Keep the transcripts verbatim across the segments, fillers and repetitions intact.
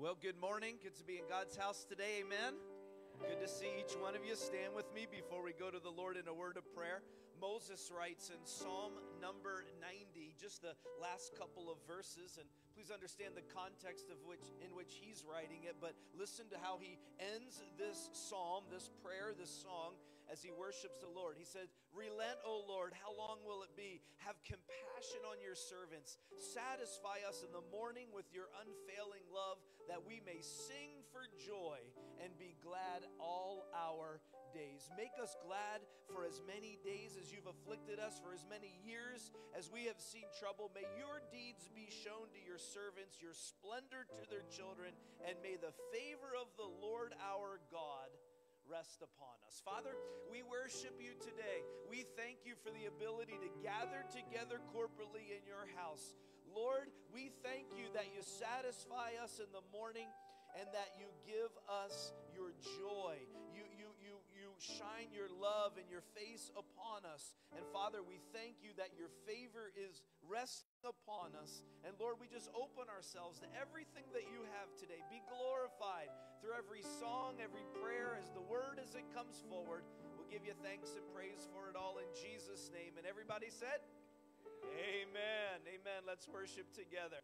Well, good morning. Good to be in God's house today. Amen. Good to see each one of you. Stand with me before we go to the Lord in a word of prayer. Moses writes in Psalm number ninety, just the last couple of verses, and please understand the context of which in which he's writing it, but listen to how he ends this psalm, this prayer, this song, as he worships the Lord. He said, "Relent, O Lord, how long will it be? Have compassion on your servants. Satisfy us in the morning with your unfailing love, that we may sing for joy and be glad all our days. Make us glad for as many days as you've afflicted us, for as many years as we have seen trouble. May your deeds be shown to your servants, your splendor to their children, and may the favor of the Lord our God rest upon us." Father, we worship you today. We thank you for the ability to gather together corporately in your house. Lord, we thank you that you satisfy us in the morning and that you give us your joy. You, you, you, you shine your love and your face upon us. And Father, we thank you that your favor is resting upon us. And Lord, we just open ourselves to everything that you have today. Be glorified through every song, every prayer, as the word as it comes forward. We'll give you thanks and praise for it all in Jesus' name. And everybody said, amen. Amen. Let's worship together.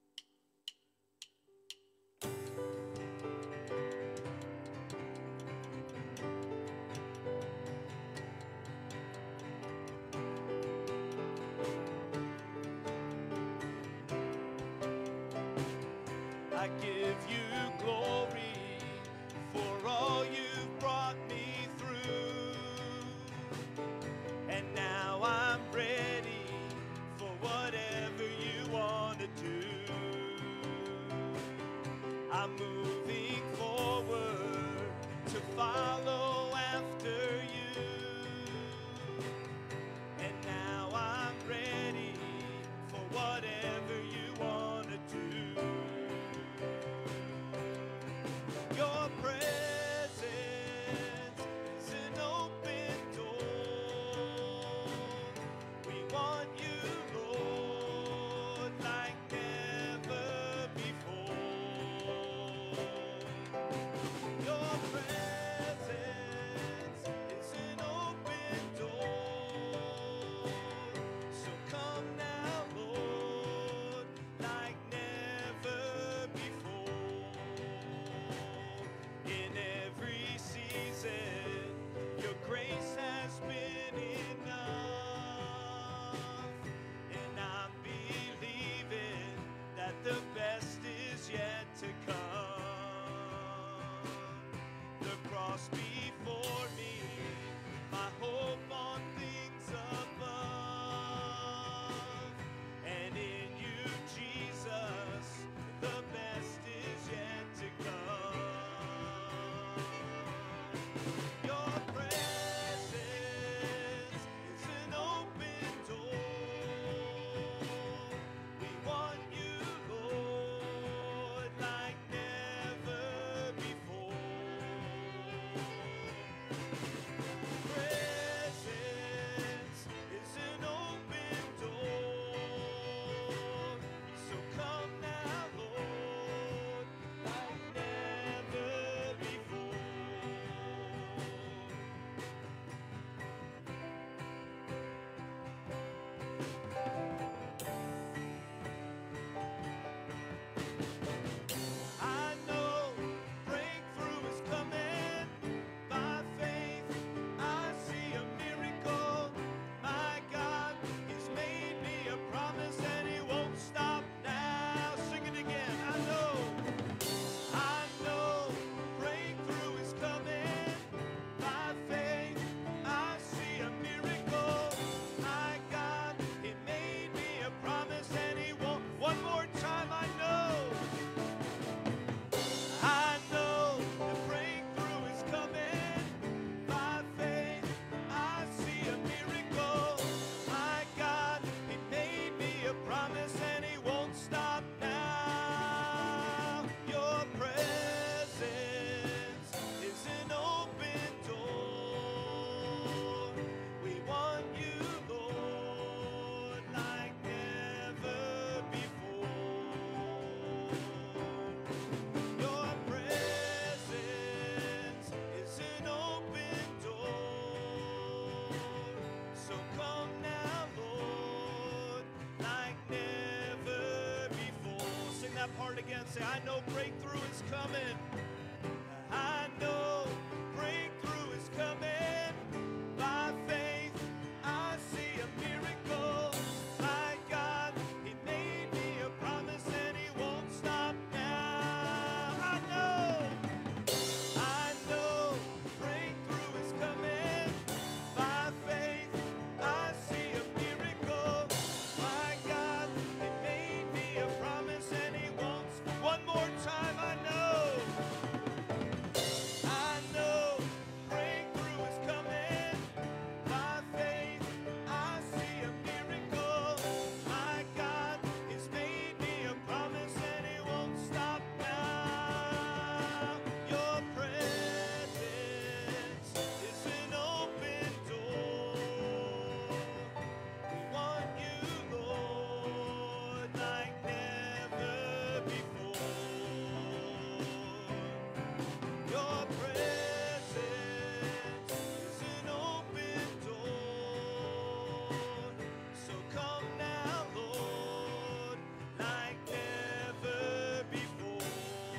I give you glory for all you've brought me through. And now I'm ready for whatever you want to do. part again. Say, I know breakthrough is coming. I know breakthrough is coming. By faith, I see a miracle. My God, He made me a promise and He won't stop now. I know, I know breakthrough is coming. By faith, I see a miracle. My God, He made me a promise and He won't stop. One more time, I know. I know breakthrough is coming. By faith, I see a miracle. My God has made me a promise and He won't stop now. Your presence is an open door. We want You, Lord, like never before. Your presence is an open door. So come now, Lord, like never before.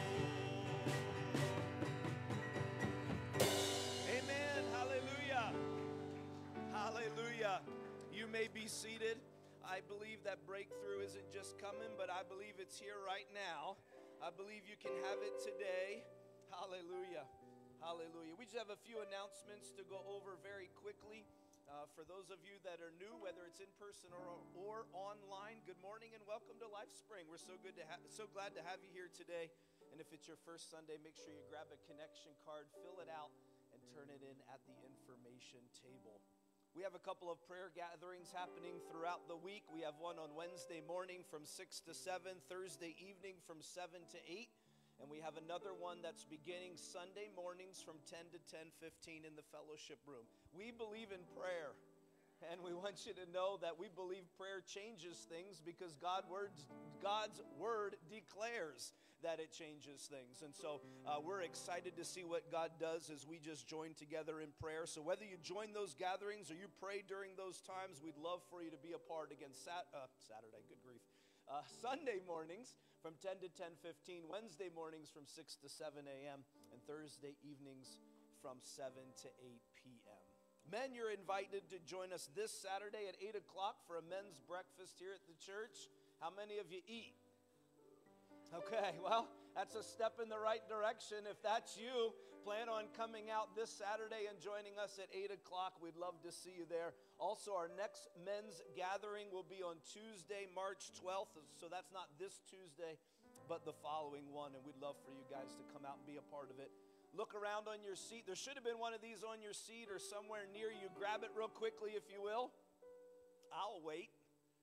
Amen. Hallelujah. Hallelujah. You may be seated. I believe that breakthrough isn't just coming, but I believe it's here right now. I believe you can have it today. Hallelujah. Hallelujah. We just have a few announcements to go over very quickly. Uh, for those of you that are new, whether it's in person or, or online, good morning and welcome to Life Spring. We're so good to ha- so glad to have you here today. And if it's your first Sunday, make sure you grab a connection card, fill it out, and turn it in at the information table. We have a couple of prayer gatherings happening throughout the week. We have one on Wednesday morning from six to seven, Thursday evening from seven to eight. And we have another one that's beginning Sunday mornings from ten to ten fifteen in the fellowship room. We believe in prayer, and we want you to know that we believe prayer changes things because God words, God's word declares that it changes things. And so uh, we're excited to see what God does as we just join together in prayer. So whether you join those gatherings or you pray during those times, we'd love for you to be a part. Again, sat, uh, Saturday, good grief. Uh, Sunday mornings from ten to ten fifteen, Wednesday mornings from six to seven a.m., and Thursday evenings from seven to eight p.m. Men, you're invited to join us this Saturday at eight o'clock for a men's breakfast here at the church. How many of you eat? Okay, well, that's a step in the right direction. If that's you, plan on coming out this Saturday and joining us at eight o'clock. We'd love to see you there. Also, our next men's gathering will be on Tuesday, March twelfth. So that's not this Tuesday, but the following one. And we'd love for you guys to come out and be a part of it. Look around on your seat. There should have been one of these on your seat or somewhere near you. Grab it real quickly if you will. I'll wait.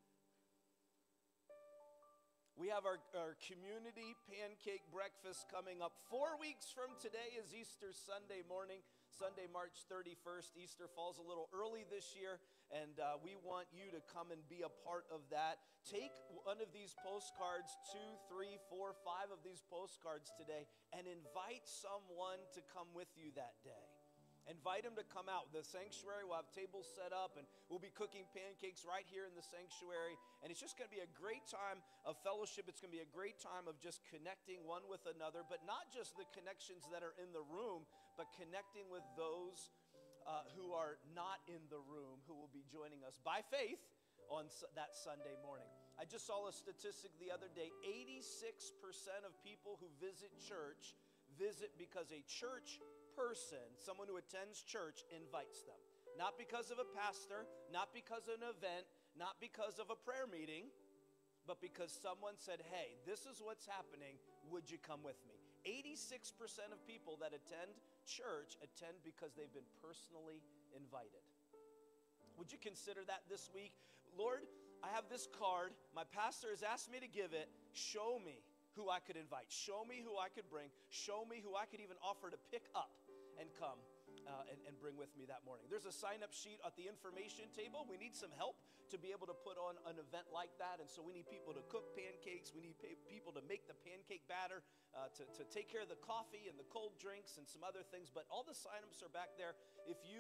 We have our, our community pancake breakfast coming up. Four weeks from today is Easter Sunday morning, Sunday, March thirty-first. Easter falls a little early this year, and uh, we want you to come and be a part of that. Take one of these postcards, two, three, four, five of these postcards today, and invite someone to come with you that day. Invite them to come out. The sanctuary will have tables set up, and we'll be cooking pancakes right here in the sanctuary. And it's just going to be a great time of fellowship. It's going to be a great time of just connecting one with another, but not just the connections that are in the room, but connecting with those uh, who are not in the room, who will be joining us by faith on su- that Sunday morning. I just saw a statistic the other day. eighty-six percent of people who visit church visit because a church person, someone who attends church, invites them. Not because of a pastor, not because of an event, not because of a prayer meeting, but because someone said, hey, this is what's happening, would you come with me? eighty-six percent of people that attend church attend because they've been personally invited. Would you consider that this week? Lord, I have this card. My pastor has asked me to give it. Show me who I could invite. Show me who I could bring. Show me who I could even offer to pick up and come uh, and, and bring with me that morning. There's a sign-up sheet at the information table. We need some help to be able to put on an event like that, and so we need people to cook pancakes. We need pa- people to make the pancake batter, uh, to, to take care of the coffee and the cold drinks and some other things, but all the sign-ups are back there. If you haven't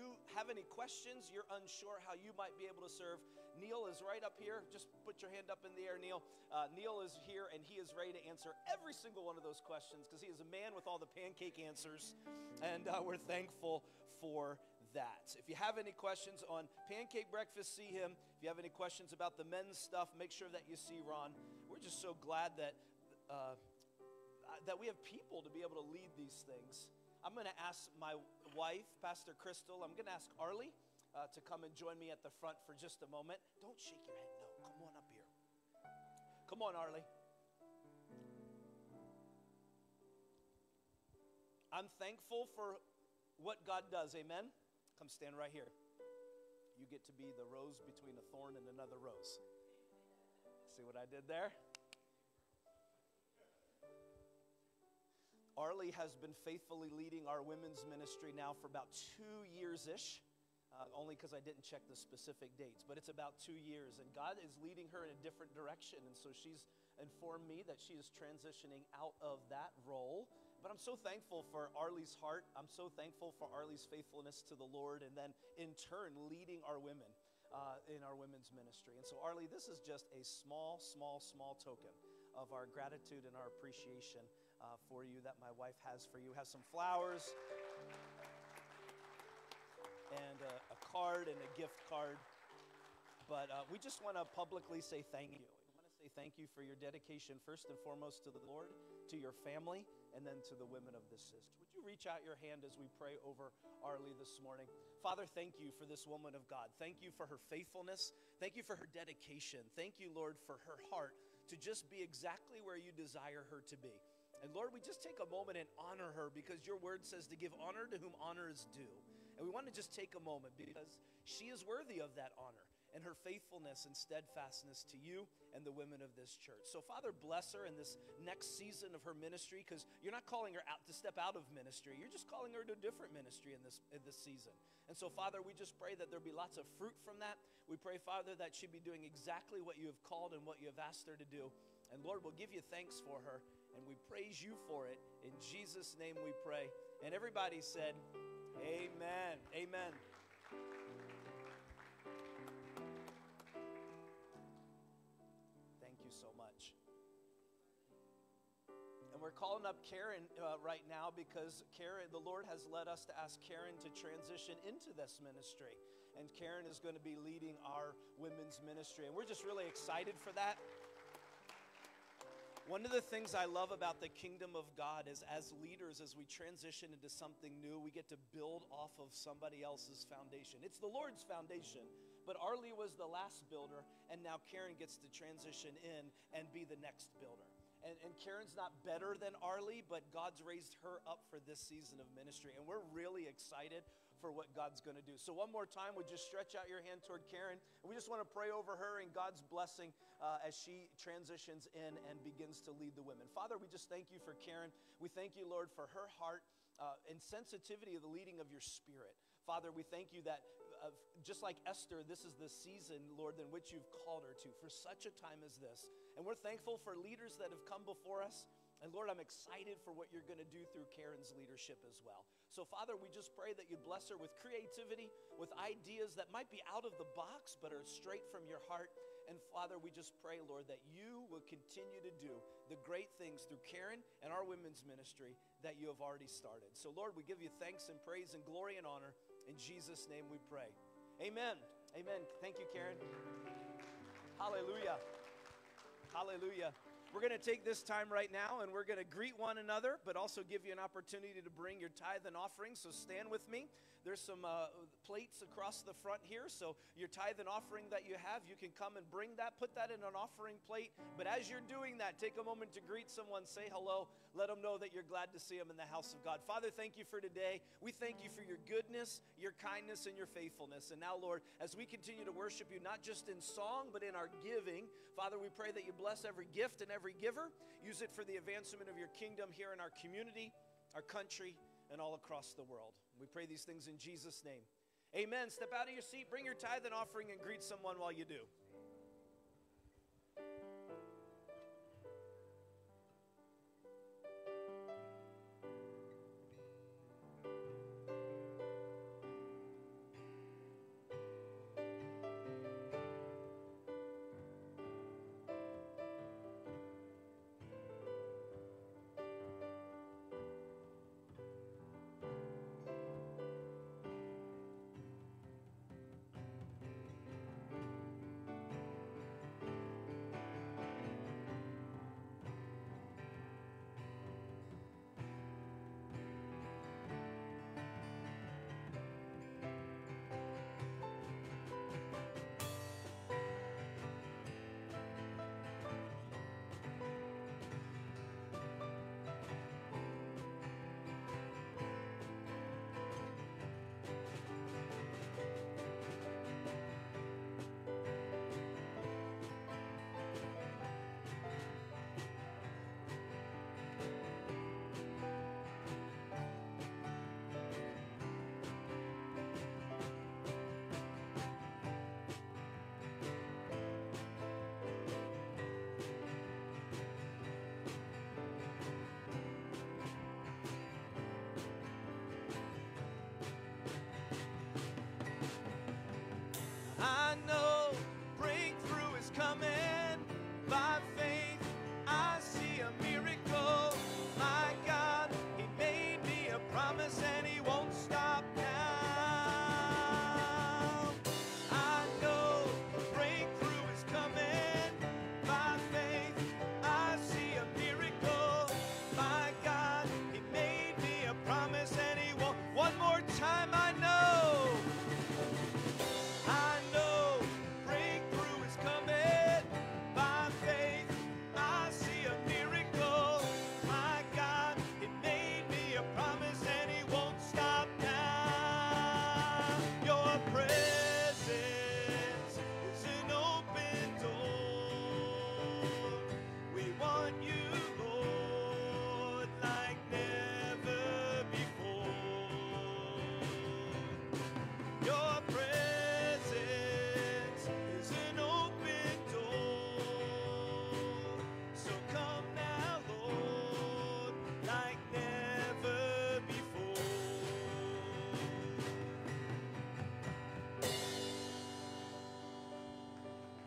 have any questions, you're unsure how you might be able to serve, Neil is right up here. Just put your hand up in the air, Neil. Uh, Neil is here, and he is ready to answer every single one of those questions because he is a man with all the pancake answers, and uh, we're thankful for that. If you have any questions on pancake breakfast, see him. If you have any questions about the men's stuff, make sure that you see Ron. We're just so glad that uh, that we have people to be able to lead these things. I'm going to ask my wife, Pastor Crystal, I'm going to ask Arlie uh, to come and join me at the front for just a moment. Don't shake your head, no. Come on up here. Come on, Arlie. I'm thankful for what God does, amen? Come stand right here. You get to be the rose between a thorn and another rose. See what I did there? Arlie has been faithfully leading our women's ministry now for about two years-ish, uh, only because I didn't check the specific dates, but it's about two years, and God is leading her in a different direction, and so she's informed me that she is transitioning out of that role. But I'm so thankful for Arlie's heart. I'm so thankful for Arlie's faithfulness to the Lord, and then in turn leading our women uh, in our women's ministry. And so Arlie, this is just a small, small, small token of our gratitude and our appreciation uh, for you that my wife has for you. Have some flowers and a, a card and a gift card. But uh, we just want to publicly say thank you. We want to say thank you for your dedication first and foremost to the Lord, to your family, and then to the women of this sister. Would you reach out your hand as we pray over Arlie this morning? Father, thank you for this woman of God. Thank you for her faithfulness. Thank you for her dedication. Thank you, Lord, for her heart to just be exactly where you desire her to be. And Lord, we just take a moment and honor her because your word says to give honor to whom honor is due. And we want to just take a moment because she is worthy of that honor and her faithfulness and steadfastness to you and the women of this church. So Father, bless her in this next season of her ministry, because you're not calling her out to step out of ministry. You're just calling her to a different ministry in this, in this season. And so Father, we just pray that there'll be lots of fruit from that. We pray, Father, that she'd be doing exactly what you have called and what you have asked her to do. And Lord, we'll give you thanks for her, and we praise you for it. In Jesus' name we pray. And everybody said, amen. Amen. Thank you so much. And we're calling up Karen uh, right now because Karen, the Lord has led us to ask Karen to transition into this ministry. And Karen is going to be leading our women's ministry. And we're just really excited for that. One of the things I love about the kingdom of God is as leaders, as we transition into something new, we get to build off of somebody else's foundation. It's the Lord's foundation, but Arlie was the last builder, and now Karen gets to transition in and be the next builder. And, and Karen's not better than Arlie, but God's raised her up for this season of ministry, and we're really excited for what God's going to do. So one more time, would you stretch out your hand toward Karen? And we just want to pray over her and God's blessing uh, as she transitions in and begins to lead the women. Father, we just thank you for Karen. We thank you, Lord, for her heart uh, and sensitivity of the leading of your Spirit. Father, we thank you that uh, just like Esther, this is the season, Lord, in which you've called her to for such a time as this. And we're thankful for leaders that have come before us. And Lord, I'm excited for what you're going to do through Karen's leadership as well. So Father, we just pray that you bless her with creativity, with ideas that might be out of the box, but are straight from your heart. And Father, we just pray, Lord, that you will continue to do the great things through Karen and our women's ministry that you have already started. So Lord, we give you thanks and praise and glory and honor. In Jesus' name we pray. Amen. Amen. Thank you, Karen. Hallelujah. Hallelujah. We're going to take this time right now, and we're going to greet one another, but also give you an opportunity to bring your tithe and offering. So stand with me. There's some uh, plates across the front here. So your tithe and offering that you have, you can come and bring that. Put that in an offering plate. But as you're doing that, take a moment to greet someone. Say hello. Let them know that you're glad to see them in the house of God. Father, thank you for today. We thank you for your goodness, your kindness, and your faithfulness. And now, Lord, as we continue to worship you, not just in song, but in our giving, Father, we pray that you bless every gift and every giver. Use it for the advancement of your kingdom here in our community, our country, and all across the world. We pray these things in Jesus' name. Amen. Step out of your seat, bring your tithe and offering, and greet someone while you do.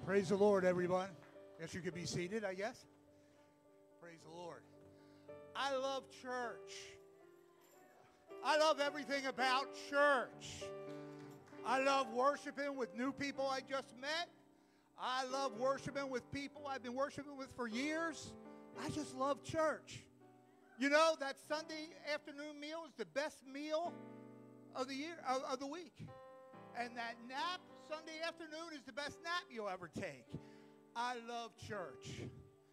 Praise the Lord, everyone. Yes, you could be seated, I guess. Praise the Lord. I love church. I love everything about church. I love worshiping with new people I just met. I love worshiping with people I've been worshiping with for years. I just love church. You know, that Sunday afternoon meal is the best meal of the year, of, of the week. And that nap Sunday afternoon is the best nap you'll ever take. I love church.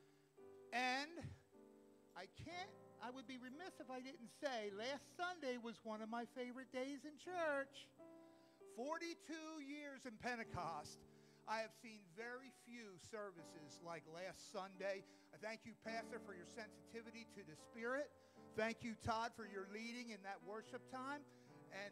And I can't, I would be remiss if I didn't say, last Sunday was one of my favorite days in church. forty-two years in Pentecost, I have seen very few services like last Sunday. I thank you, Pastor, for your sensitivity to the Spirit. Thank you, Todd, for your leading in that worship time. And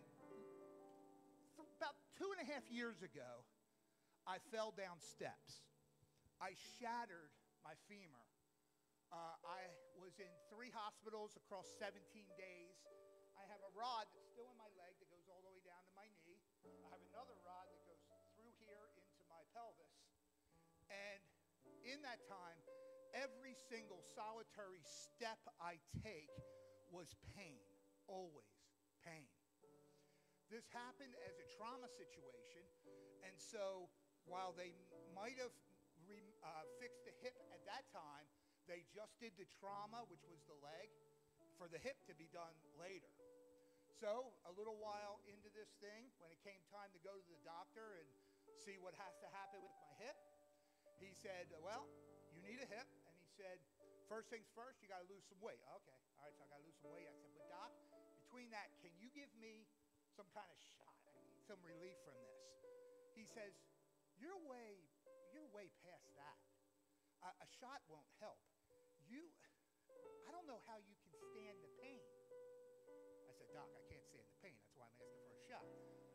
about two and a half years ago, I fell down steps. I shattered my femur. Uh, I was in three hospitals across seventeen days. I have a rod that's still in my leg that goes all the way down to my knee. I have another rod that goes through here into my pelvis. And in that time, every single solitary step I take was pain, always pain. This happened as a trauma situation, and so while they might have re, uh, fixed the hip at that time, they just did the trauma, which was the leg, for the hip to be done later. So a little while into this thing, when it came time to go to the doctor and see what has to happen with my hip, he said, well, you need a hip. And he said, first things first, you got to lose some weight. Okay, all right, so I got to lose some weight. I said, but doc, between that, can you give me some kind of shot? I need some relief from this. He says, you're way, you're way past that. A, a shot won't help. You, I don't know how you can stand the pain. I said, doc, I can't stand the pain. That's why I'm asking for a shot.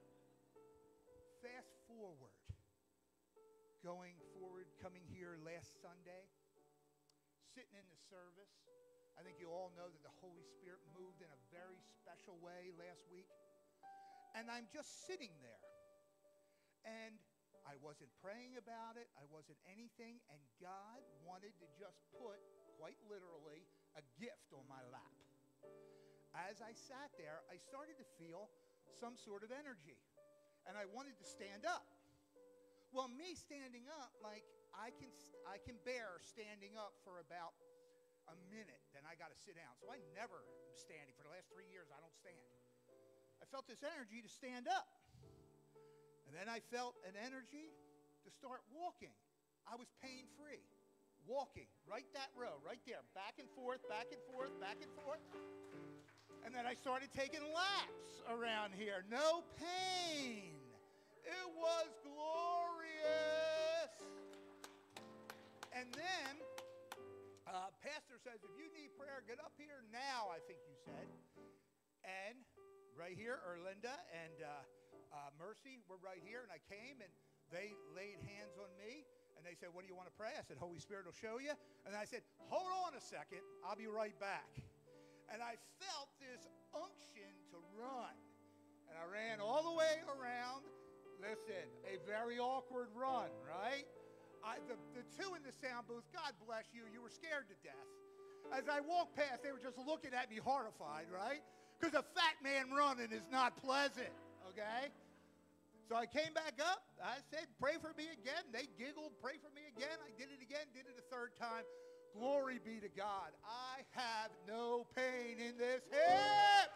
Fast forward, going forward, coming here last Sunday, sitting in the service. I think you all know that the Holy Spirit moved in a very special way last week. And I'm just sitting there. And I wasn't praying about it. I wasn't anything. And God wanted to just put, quite literally, a gift on my lap. As I sat there, I started to feel some sort of energy. And I wanted to stand up. Well, me standing up, like, I can, I can bear standing up for about a minute. Then I got to sit down. So I never am standing. For the last three years, I don't stand. I felt this energy to stand up. And then I felt an energy to start walking. I was pain-free. Walking, right that row, right there, back and forth, back and forth, back and forth. And then I started taking laps around here. No pain. It was glorious. And then, uh, Pastor says, if you need prayer, get up here now, I think you said. And right here, Erlinda and uh, uh, Mercy were right here, and I came, and they laid hands on me, and they said, what do you want to pray? I said, Holy Spirit will show you. And I said, hold on a second. I'll be right back. And I felt this unction to run. And I ran all the way around. Listen, a very awkward run, right? I, the, the two in the sound booth, God bless you, you were scared to death. As I walked past, they were just looking at me horrified, right? Because a fat man running is not pleasant, okay? So I came back up. I said, pray for me again. They giggled, pray for me again. I did it again, did it a third time. Glory be to God. I have no pain in this hip.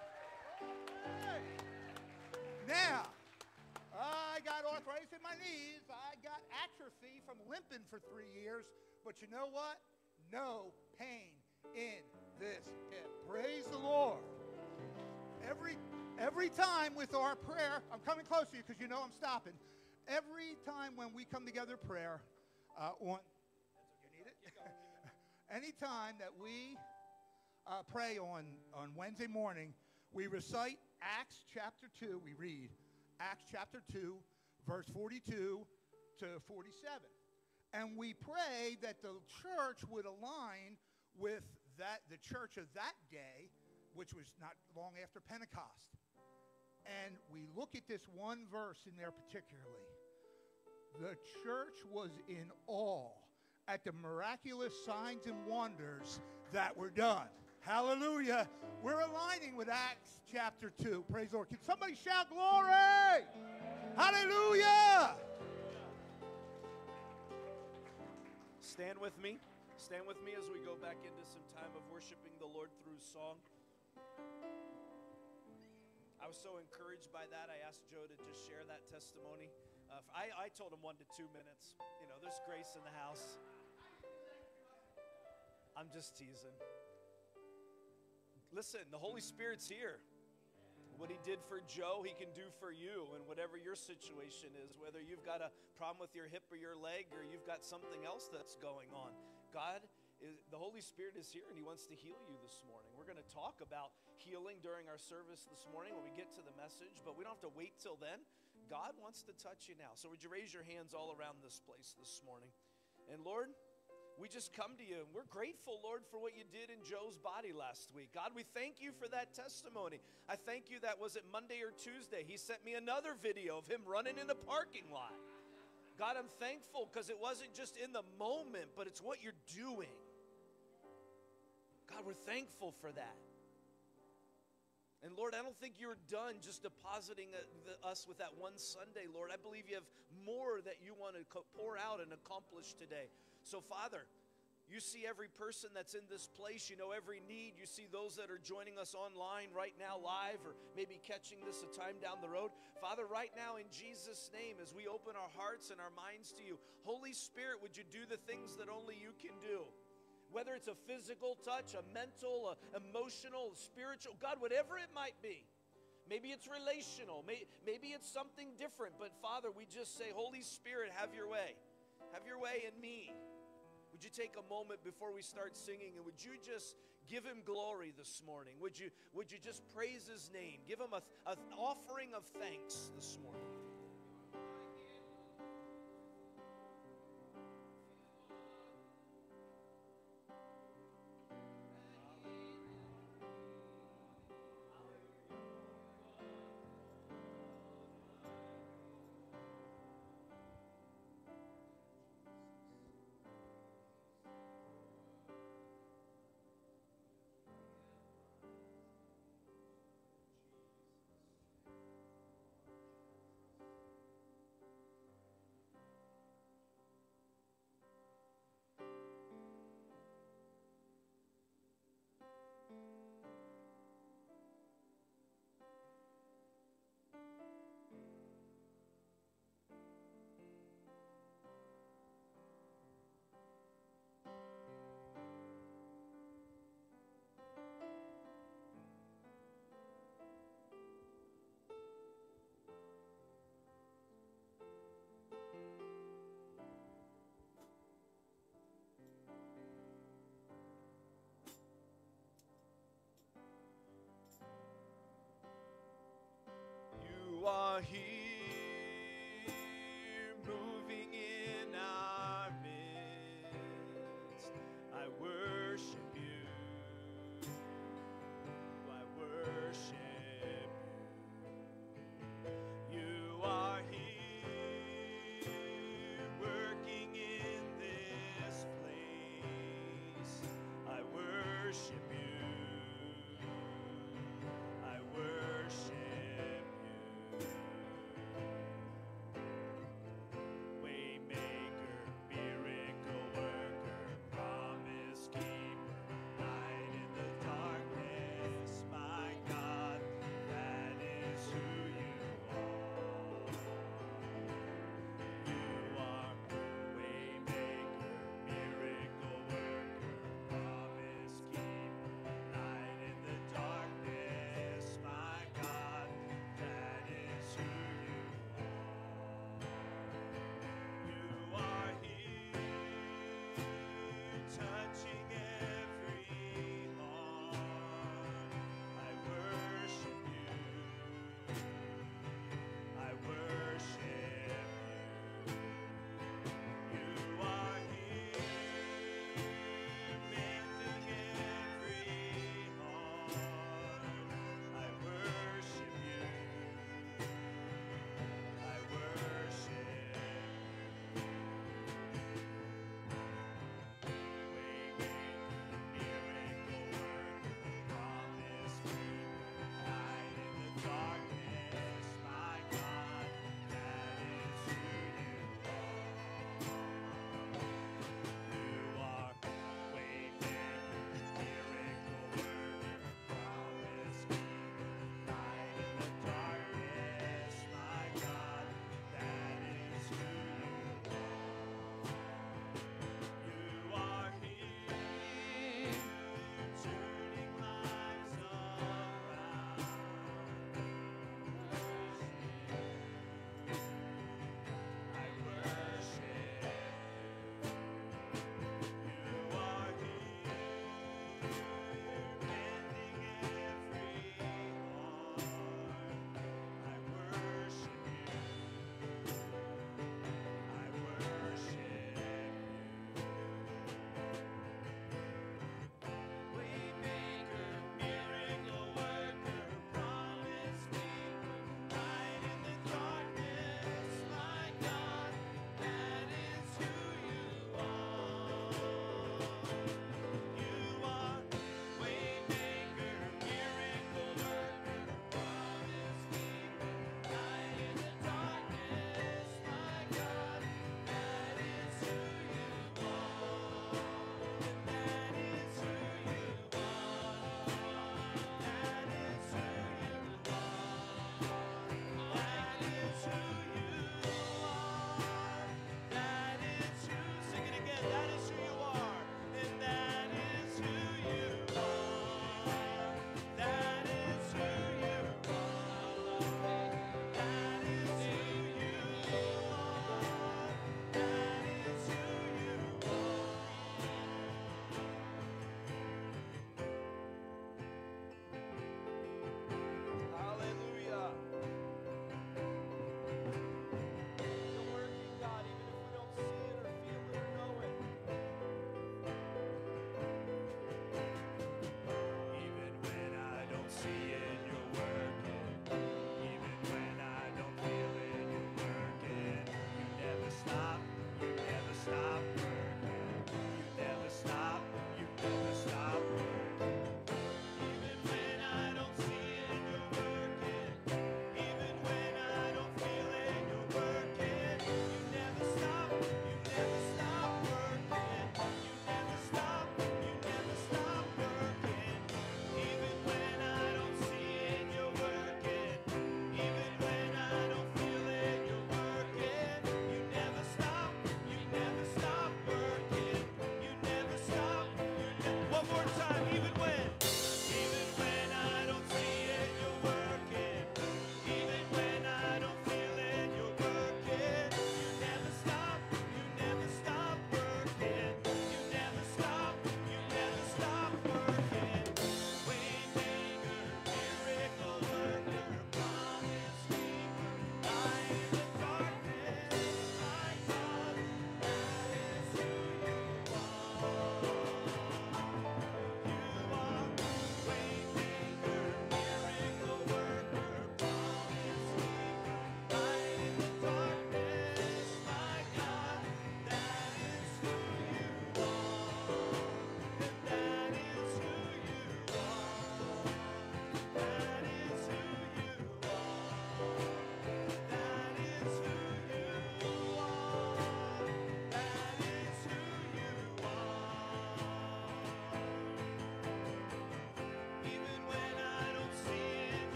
Now, I got arthritis in my knees. I got atrophy from limping for three years. But you know what? No pain in this hip. Praise the Lord. Every every time with our prayer, I'm coming close to you because you know I'm stopping. Every time when we come together prayer, uh, on, you need it? Anytime that we uh, pray on, on Wednesday morning, we recite Acts chapter two. We read Acts chapter two, verse forty-two to forty-seven. And we pray that the church would align with that the church of that day, which was not long after Pentecost. And we look at this one verse in there particularly. the church was in awe at the miraculous signs and wonders that were done. Hallelujah. We're aligning with Acts chapter two. Praise the Lord. Can somebody shout glory? Hallelujah. Stand with me. Stand with me as we go back into some time of worshiping the Lord through song. I was so encouraged by that. I asked Joe to just share that testimony. Uh, I, I told him one to two minutes. You know, there's grace in the house. I'm just teasing. Listen, the Holy Spirit's here. What he did for Joe, he can do for you. And whatever your situation is, whether you've got a problem with your hip or your leg, or you've got something else that's going on, God, is, the Holy Spirit is here, and he wants to heal you this morning. We're going to talk about healing during our service this morning when we get to the message, but we don't have to wait till then. God wants to touch you now. So would you raise your hands all around this place this morning? And Lord, we just come to you, and we're grateful, Lord, for what you did in Joe's body last week. God, we thank you for that testimony. I thank you that, was it Monday or Tuesday, he sent me another video of him running in the parking lot. God, I'm thankful because it wasn't just in the moment, but it's what you're doing. God, we're thankful for that. And Lord, I don't think you're done just depositing us with that one Sunday, Lord. I believe you have more that you want to pour out and accomplish today. So, Father, you see every person that's in this place. You know every need. You see those that are joining us online right now live, or maybe catching this a time down the road. Father, right now in Jesus' name, as we open our hearts and our minds to you, Holy Spirit, would you do the things that only you can do? Whether it's a physical touch, a mental, a emotional, a spiritual, God, whatever it might be. Maybe it's relational. Maybe it's something different. But Father, we just say, Holy Spirit, have your way. Have your way in me. Would you take a moment before we start singing, and would you just give him glory this morning? Would you, would you just praise his name? Give him an offering of thanks this morning.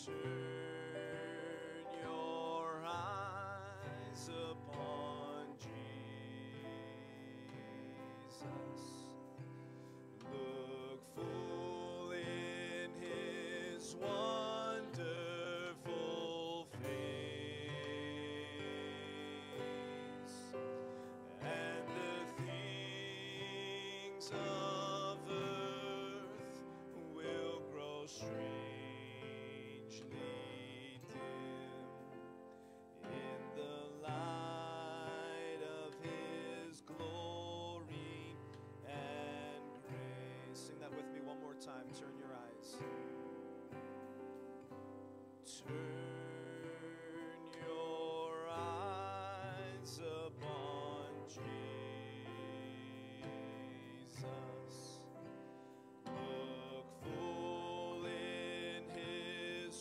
Turn your eyes upon Jesus. Look full in his wonderful face, and the things of earth will grow strangely dim in the light of his glory and grace. Sing that with me one more time. Turn your eyes. Turn your eyes upon Jesus. Look full in his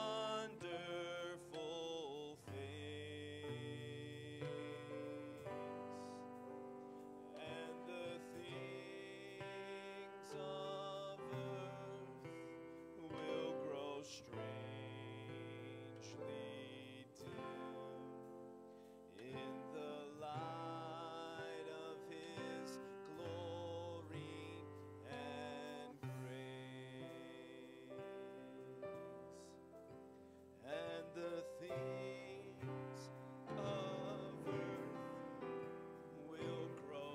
wonderful face, and the things of earth will grow strangely dim in the light of his glory and grace, and the things of earth will grow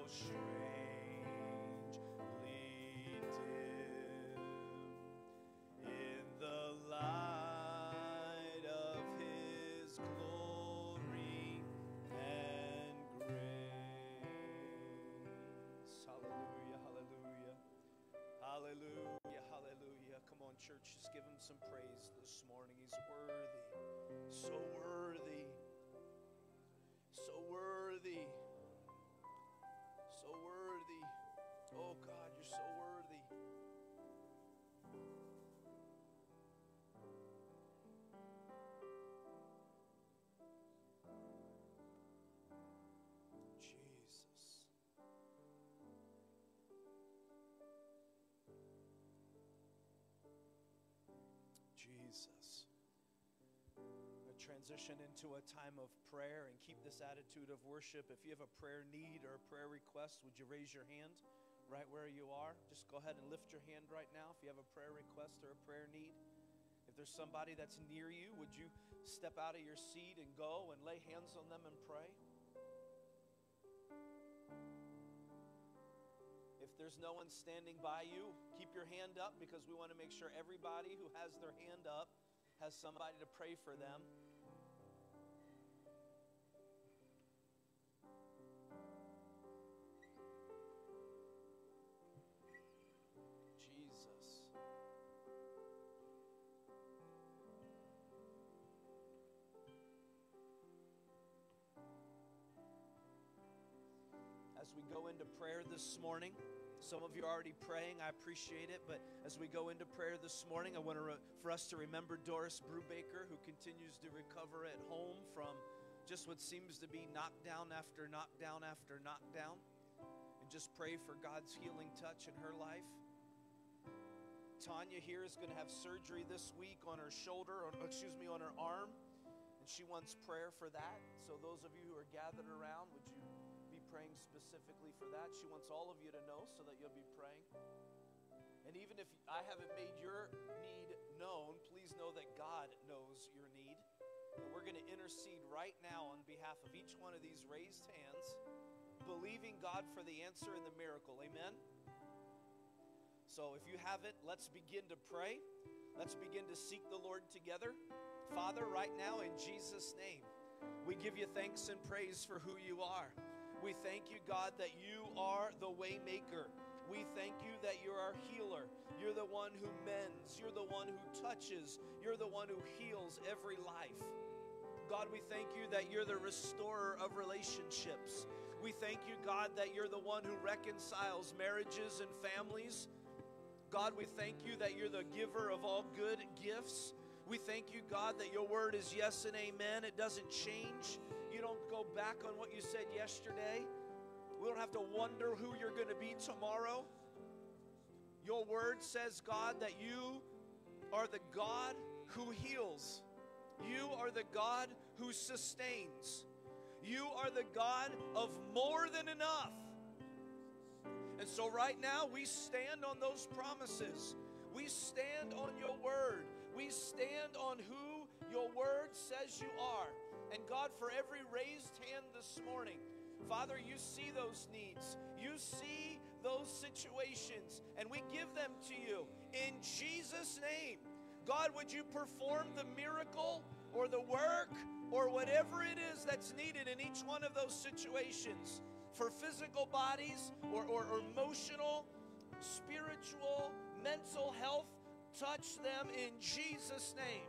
strangely dim in the light of his glory and grace. Hallelujah, hallelujah, hallelujah, hallelujah. Come on, church, just give him some praise this morning. He's worthy, so worthy, so worthy, so worthy. Oh God, you're so worthy. Jesus. Jesus. I'm going to transition into a time of prayer and keep this attitude of worship. If you have a prayer need or a prayer request, would you raise your hand right where you are? Just go ahead and lift your hand right now if you have a prayer request or a prayer need. If there's somebody that's near you, would you step out of your seat and go and lay hands on them and pray? If there's no one standing by you, keep your hand up, because we want to make sure everybody who has their hand up has somebody to pray for them. Jesus. As we go into prayer this morning, some of you are already praying. I appreciate it. But as we go into prayer this morning, I want to re- for us to remember Doris Brubaker, who continues to recover at home from just what seems to be knockdown after knockdown after knockdown. And just pray for God's healing touch in her life. Tanya here is going to have surgery this week on her shoulder, or excuse me, on her arm. And she wants prayer for that. So those of you who are gathered around, would you be praying specifically for that? She wants all of you to know so that you'll be praying. And even if I haven't made your need known, please know that God knows your need. And we're going to intercede right now on behalf of each one of these raised hands, believing God for the answer and the miracle. Amen? So if you have it, let's begin to pray. Let's begin to seek the Lord together. Father, right now in Jesus' name, we give you thanks and praise for who you are. We thank you, God, that you are the way maker. We thank you that you're our healer. You're the one who mends. You're the one who touches. You're the one who heals every life. God, we thank you that you're the restorer of relationships. We thank you, God, that you're the one who reconciles marriages and families. God, we thank you that you're the giver of all good gifts. We thank you, God, that your word is yes and amen. It doesn't change. You don't go back on what you said yesterday. We don't have to wonder who you're going to be tomorrow. Your word says, God, that you are are the God who heals. You are the God who sustains. You are the God of more than enough. And so right now we stand on those promises. We stand on your word. We stand on who your word says you are. And God, for every raised hand this morning, Father, you see those needs. You see those situations, and we give them to you. In Jesus' name, God, would you perform the miracle or the work or whatever it is that's needed in each one of those situations for physical bodies or, or, or emotional, spiritual, mental health. Touch them in Jesus' name.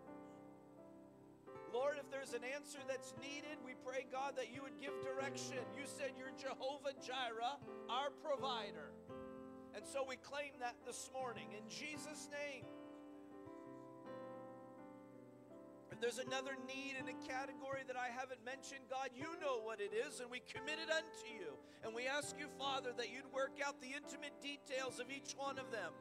Lord, if there's an answer that's needed, we pray, God, that you would give direction. You said you're Jehovah Jireh, our provider. And so we claim that this morning in Jesus' name. If there's another need in a category that I haven't mentioned, God, you know what it is, and we commit it unto you. And we ask you, Father, that you'd work out the intimate details of each one of them.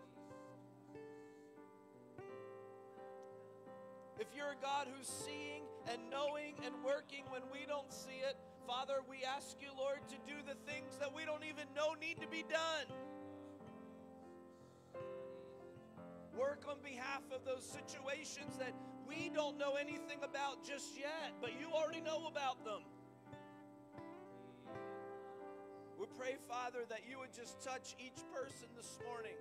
If you're a God who's seeing and knowing and working when we don't see it, Father, we ask you, Lord, to do the things that we don't even know need to be done. Work on behalf of those situations that we don't know anything about just yet, but you already know about them. We pray, Father, that you would just touch each person this morning.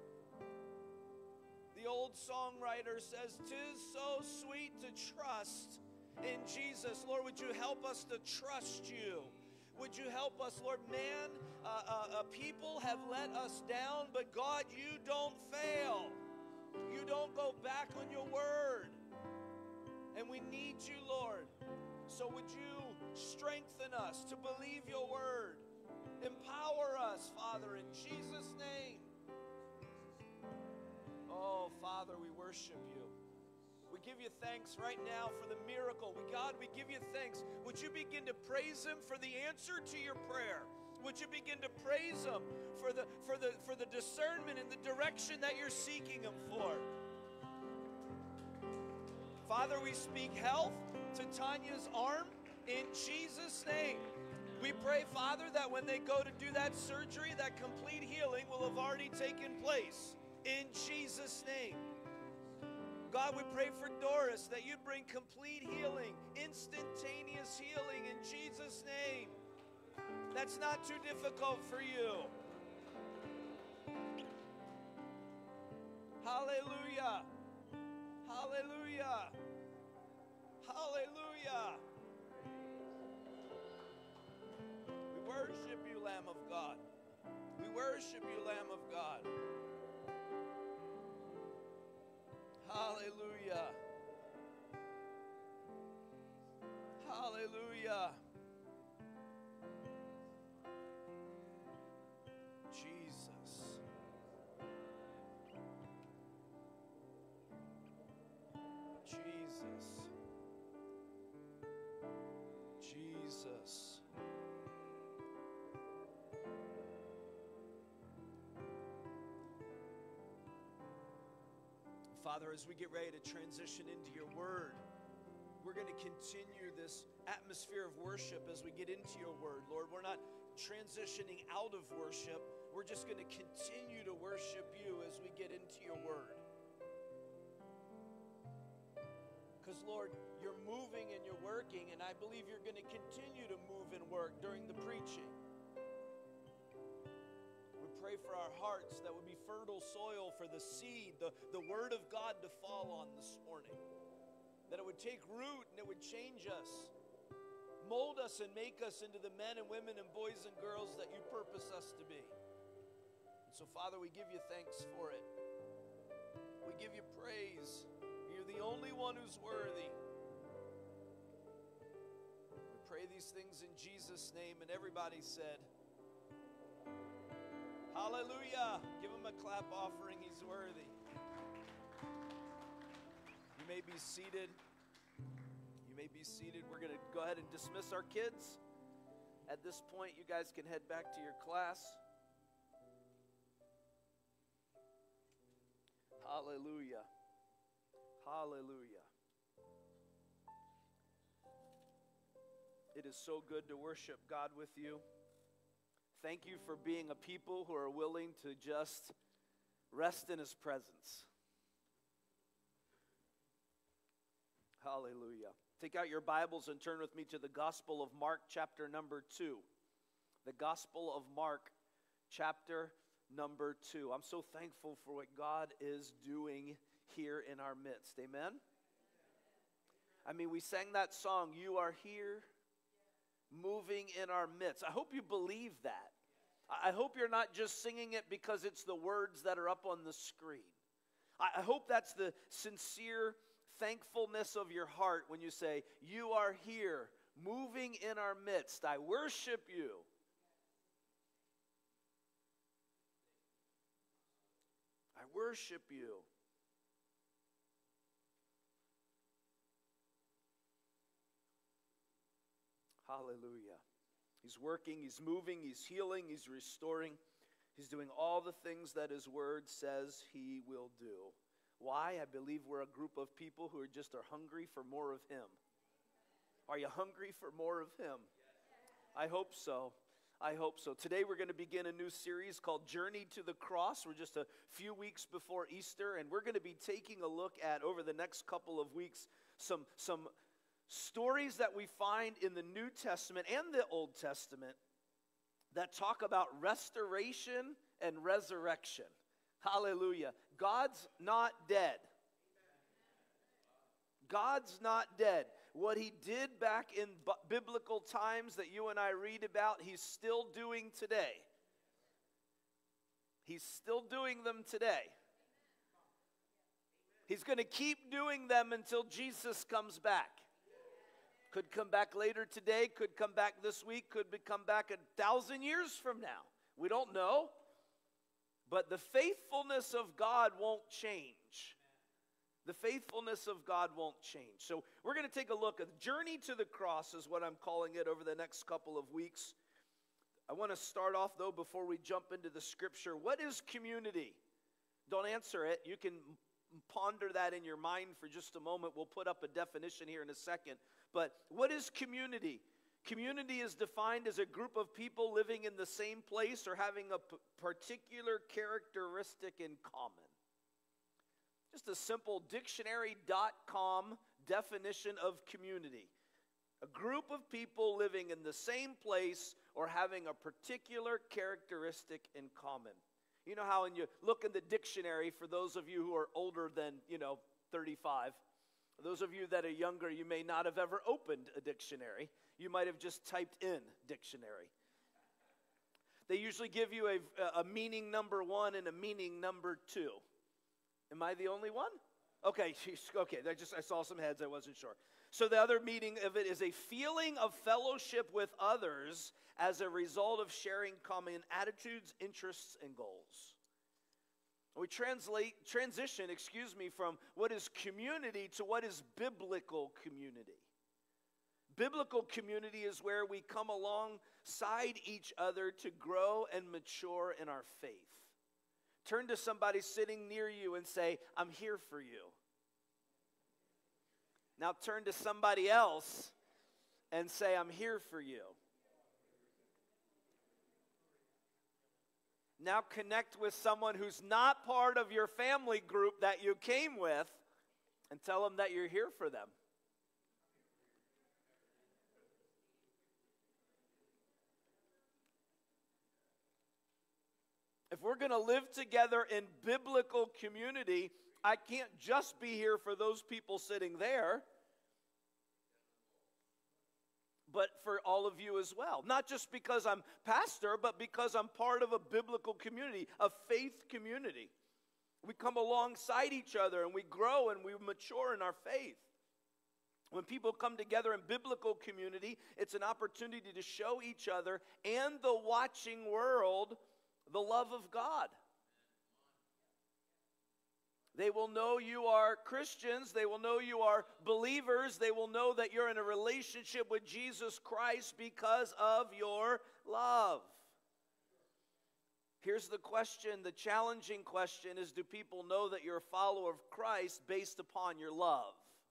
The old songwriter says, "'Tis so sweet to trust in Jesus." Lord, would you help us to trust you? Would you help us, Lord? Man, uh, uh, uh, people have let us down, but God, you don't fail. You don't go back on your word. And we need you, Lord. So would you strengthen us to believe your word? Empower us, Father, in Jesus' name. Oh, Father, we worship you. We give you thanks right now for the miracle. We, God, we give you thanks. Would you begin to praise him for the answer to your prayer? Would you begin to praise him for the, for the, for the discernment and the direction that you're seeking him for? Father, we speak health to Tanya's arm in Jesus' name. We pray, Father, that when they go to do that surgery, that complete healing will have already taken place. In Jesus' name. God, we pray for Doris that you'd bring complete healing, instantaneous healing in Jesus' name. That's not too difficult for you. Hallelujah. Hallelujah. Hallelujah. We worship you, Lamb of God. We worship you, Lamb of God. Hallelujah. Hallelujah. Jesus. Jesus. Jesus. Father, as we get ready to transition into your word, we're going to continue this atmosphere of worship as we get into your word. Lord, we're not transitioning out of worship. We're just going to continue to worship you as we get into your word. Because, Lord, you're moving and you're working, and I believe you're going to continue to move and work during the preaching. Pray for our hearts that would be fertile soil for the seed, the, the word of God to fall on this morning. That it would take root and it would change us. Mold us and make us into the men and women and boys and girls that you purpose us to be. And so, Father, we give you thanks for it. We give you praise. You're the only one who's worthy. We pray these things in Jesus' name, and everybody said, hallelujah. Give him a clap offering. He's worthy. You may be seated. You may be seated. We're going to go ahead and dismiss our kids. At this point, you guys can head back to your class. Hallelujah. Hallelujah. It is so good to worship God with you. Thank you for being a people who are willing to just rest in His presence. Hallelujah. Take out your Bibles and turn with me to the Gospel of Mark, chapter number two. The Gospel of Mark, chapter number two. I'm so thankful for what God is doing here in our midst. Amen? I mean, we sang that song, "You Are Here, Moving in Our Midst." I hope you believe that. I hope you're not just singing it because it's the words that are up on the screen. I hope that's the sincere thankfulness of your heart when you say, "You are here, moving in our midst. I worship you." I worship you. Hallelujah. He's working, He's moving, He's healing, He's restoring. He's doing all the things that His Word says He will do. Why? I believe we're a group of people who are just are hungry for more of Him. Are you hungry for more of Him? I hope so. I hope so. Today we're going to begin a new series called Journey to the Cross. We're just a few weeks before Easter, and we're going to be taking a look at, over the next couple of weeks, some, some stories that we find in the New Testament and the Old Testament that talk about restoration and resurrection. Hallelujah. God's not dead. God's not dead. What He did back in b- biblical times that you and I read about, He's still doing today. He's still doing them today. He's going to keep doing them until Jesus comes back. Could come back later today, could come back this week, could be come back a thousand years from now. We don't know. But the faithfulness of God won't change. The faithfulness of God won't change. So we're going to take a look at Journey to the Cross is what I'm calling it over the next couple of weeks. I want to start off, though, before we jump into the scripture. What is community? Don't answer it. You can ponder that in your mind for just a moment. We'll put up a definition here in a second. But what is community? Community is defined as a group of people living in the same place or having a p- particular characteristic in common. Just a simple dictionary dot com definition of community. A group of people living in the same place or having a particular characteristic in common. You know how when you look in the dictionary, for those of you who are older than, you know, thirty-five, those of you that are younger, you may not have ever opened a dictionary. You might have just typed in dictionary. They usually give you a, a meaning number one and a meaning number two. Am I the only one? Okay, okay. I just I saw some heads. I wasn't sure. So the other meaning of it is a feeling of fellowship with others as a result of sharing common attitudes, interests, and goals. We translate transition, excuse me, from what is community to what is biblical community. Biblical community is where we come alongside each other to grow and mature in our faith. Turn to somebody sitting near you and say, "I'm here for you." Now turn to somebody else and say, "I'm here for you." Now connect with someone who's not part of your family group that you came with and tell them that you're here for them. If we're going to live together in biblical community, I can't just be here for those people sitting there, but for all of you as well. Not just because I'm pastor, but because I'm part of a biblical community, a faith community. We come alongside each other and we grow and we mature in our faith. When people come together in biblical community, it's an opportunity to show each other and the watching world the love of God. They will know you are Christians. They will know you are believers. They will know that you're in a relationship with Jesus Christ because of your love. Here's the question, the challenging question is, do people know that you're a follower of Christ based upon your love?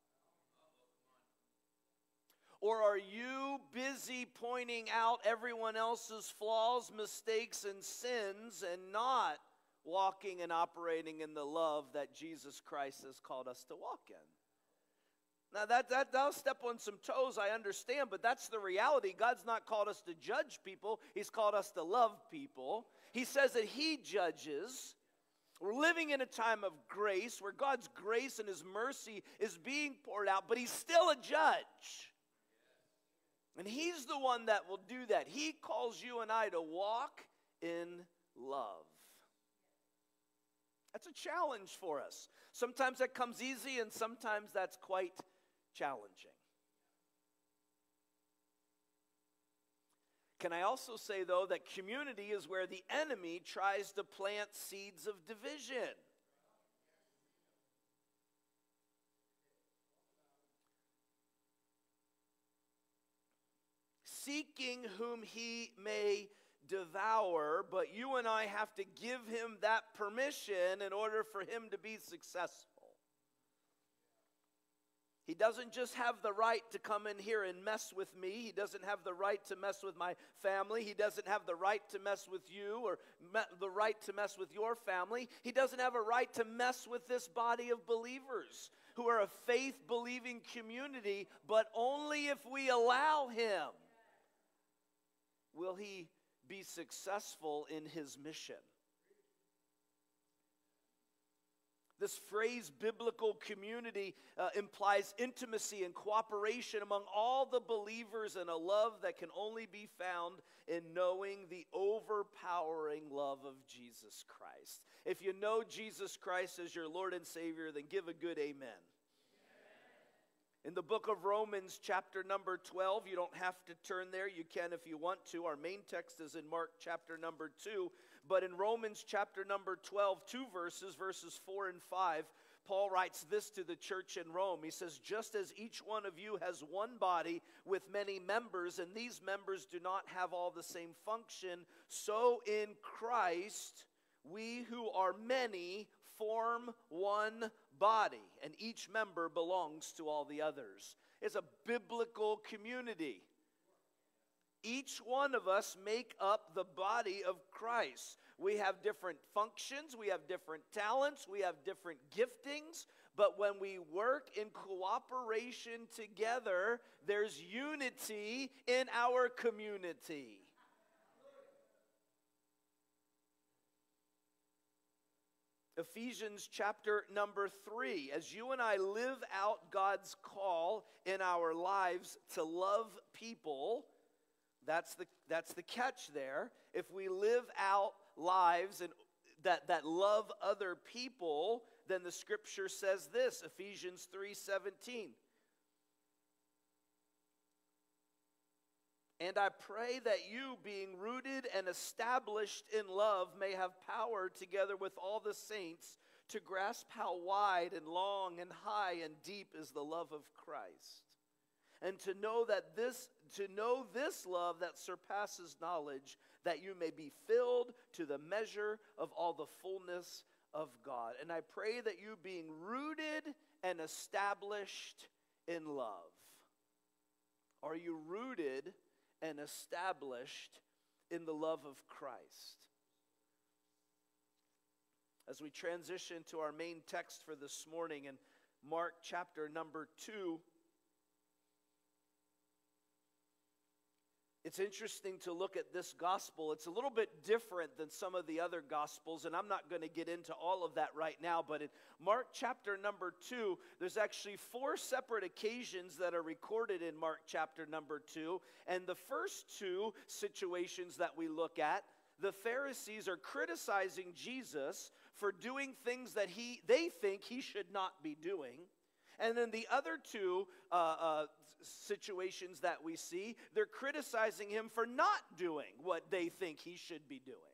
Or are you busy pointing out everyone else's flaws, mistakes, and sins and not walking and operating in the love that Jesus Christ has called us to walk in? Now, that, that, that'll step on some toes, I understand, but that's the reality. God's not called us to judge people. He's called us to love people. He says that He judges. We're living in a time of grace where God's grace and His mercy is being poured out, but He's still a judge. And He's the one that will do that. He calls you and I to walk in love. That's a challenge for us. Sometimes that comes easy, and sometimes that's quite challenging. Can I also say, though, that community is where the enemy tries to plant seeds of division? Seeking whom he may devour, but you and I have to give him that permission in order for him to be successful. He doesn't just have the right to come in here and mess with me. He doesn't have the right to mess with my family. He doesn't have the right to mess with you or me- the right to mess with your family. He doesn't have a right to mess with this body of believers who are a faith-believing community, but only if we allow him will he be successful in his mission. This phrase, biblical community, uh, implies intimacy and cooperation among all the believers and a love that can only be found in knowing the overpowering love of Jesus Christ. If you know Jesus Christ as your Lord and Savior, then give a good amen. In the book of Romans, chapter number twelve, you don't have to turn there. You can if you want to. Our main text is in Mark chapter number two. But in Romans chapter number twelve, two verses, verses four and five, Paul writes this to the church in Rome. He says, just as each one of you has one body with many members, and these members do not have all the same function, so in Christ we who are many form one body, and each member belongs to all the others. It's a biblical community. Each one of us make up the body of Christ. We have different functions, we have different talents, we have different giftings, but when we work in cooperation together, there's unity in our community. Ephesians chapter number three, as you and I live out God's call in our lives to love people, that's the, that's the catch there. If we live out lives and that, that love other people, then the scripture says this, Ephesians three seventeen. And I pray that you, being rooted and established in love, may have power together with all the saints to grasp how wide and long and high and deep is the love of Christ. And to know that this, to know this love that surpasses knowledge, that you may be filled to the measure of all the fullness of God. And I pray that you, being rooted and established in love. Are you rooted and established in the love of Christ? As we transition to our main text for this morning in Mark chapter number two, it's interesting to look at this gospel. It's a little bit different than some of the other gospels, and I'm not going to get into all of that right now, but in Mark chapter number two, there's actually four separate occasions that are recorded in Mark chapter number two, and the first two situations that we look at, the Pharisees are criticizing Jesus for doing things that he they think he should not be doing. And then the other two uh, uh, situations that we see, they're criticizing him for not doing what they think he should be doing.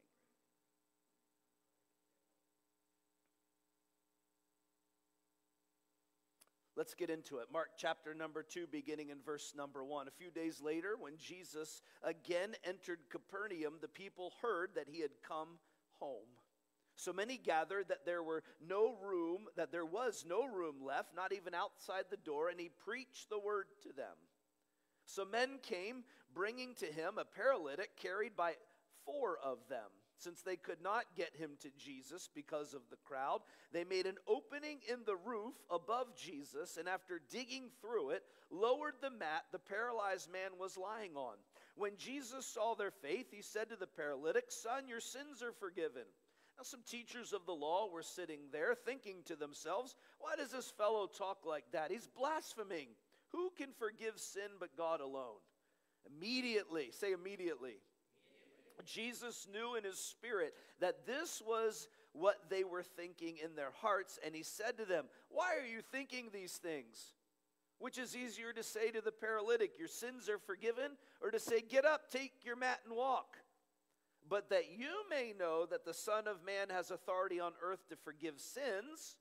Let's get into it. Mark chapter number two, beginning in verse number one. A few days later, when Jesus again entered Capernaum, the people heard that he had come home. So many gathered that there were no room, that there was no room left, not even outside the door, and he preached the word to them. So men came, bringing to him a paralytic carried by four of them. Since they could not get him to Jesus because of the crowd, they made an opening in the roof above Jesus, and after digging through it, lowered the mat the paralyzed man was lying on. When Jesus saw their faith, he said to the paralytic, "Son, your sins are forgiven." Now some teachers of the law were sitting there, thinking to themselves, "Why does this fellow talk like that? He's blaspheming. Who can forgive sin but God alone?" Immediately, say immediately, immediately, Jesus knew in his spirit that this was what they were thinking in their hearts, and he said to them, "Why are you thinking these things? Which is easier to say to the paralytic, 'Your sins are forgiven,' or to say, 'Get up, take your mat and walk'? But that you may know that the Son of Man has authority on earth to forgive sins,"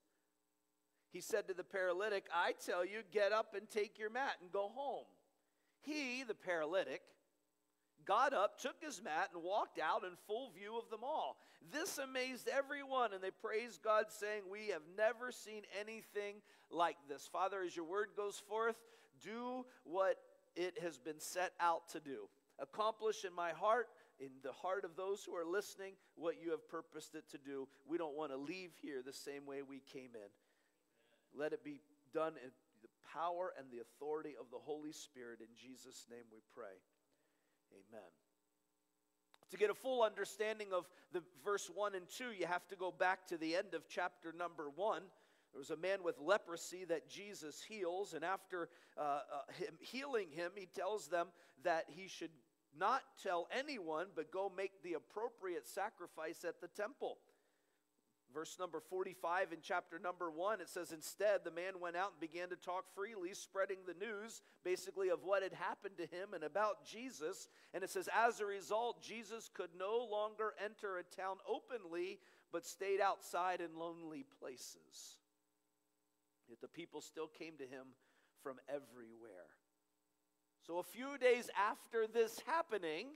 he said to the paralytic, "I tell you, get up and take your mat and go home." He, the paralytic, got up, took his mat, and walked out in full view of them all. This amazed everyone, and they praised God, saying, "We have never seen anything like this." Father, as your word goes forth, do what it has been set out to do. Accomplish in my heart, in the heart of those who are listening, what you have purposed it to do. We don't want to leave here the same way we came in. Let it be done in the power and the authority of the Holy Spirit. In Jesus' name we pray. Amen. To get a full understanding of the verse one and two, you have to go back to the end of chapter number one. There was a man with leprosy that Jesus heals, and after uh, uh, him healing him, he tells them that he should not tell anyone, but go make the appropriate sacrifice at the temple. Verse number forty-five in chapter number one, it says, "Instead, the man went out and began to talk freely, spreading the news, basically, of what had happened to him and about Jesus." And it says, as a result, Jesus could no longer enter a town openly, but stayed outside in lonely places. Yet the people still came to him from everywhere. So a few days after this happening,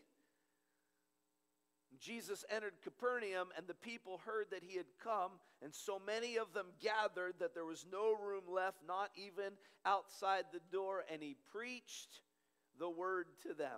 Jesus entered Capernaum, and the people heard that he had come, and so many of them gathered that there was no room left, not even outside the door, and he preached the word to them.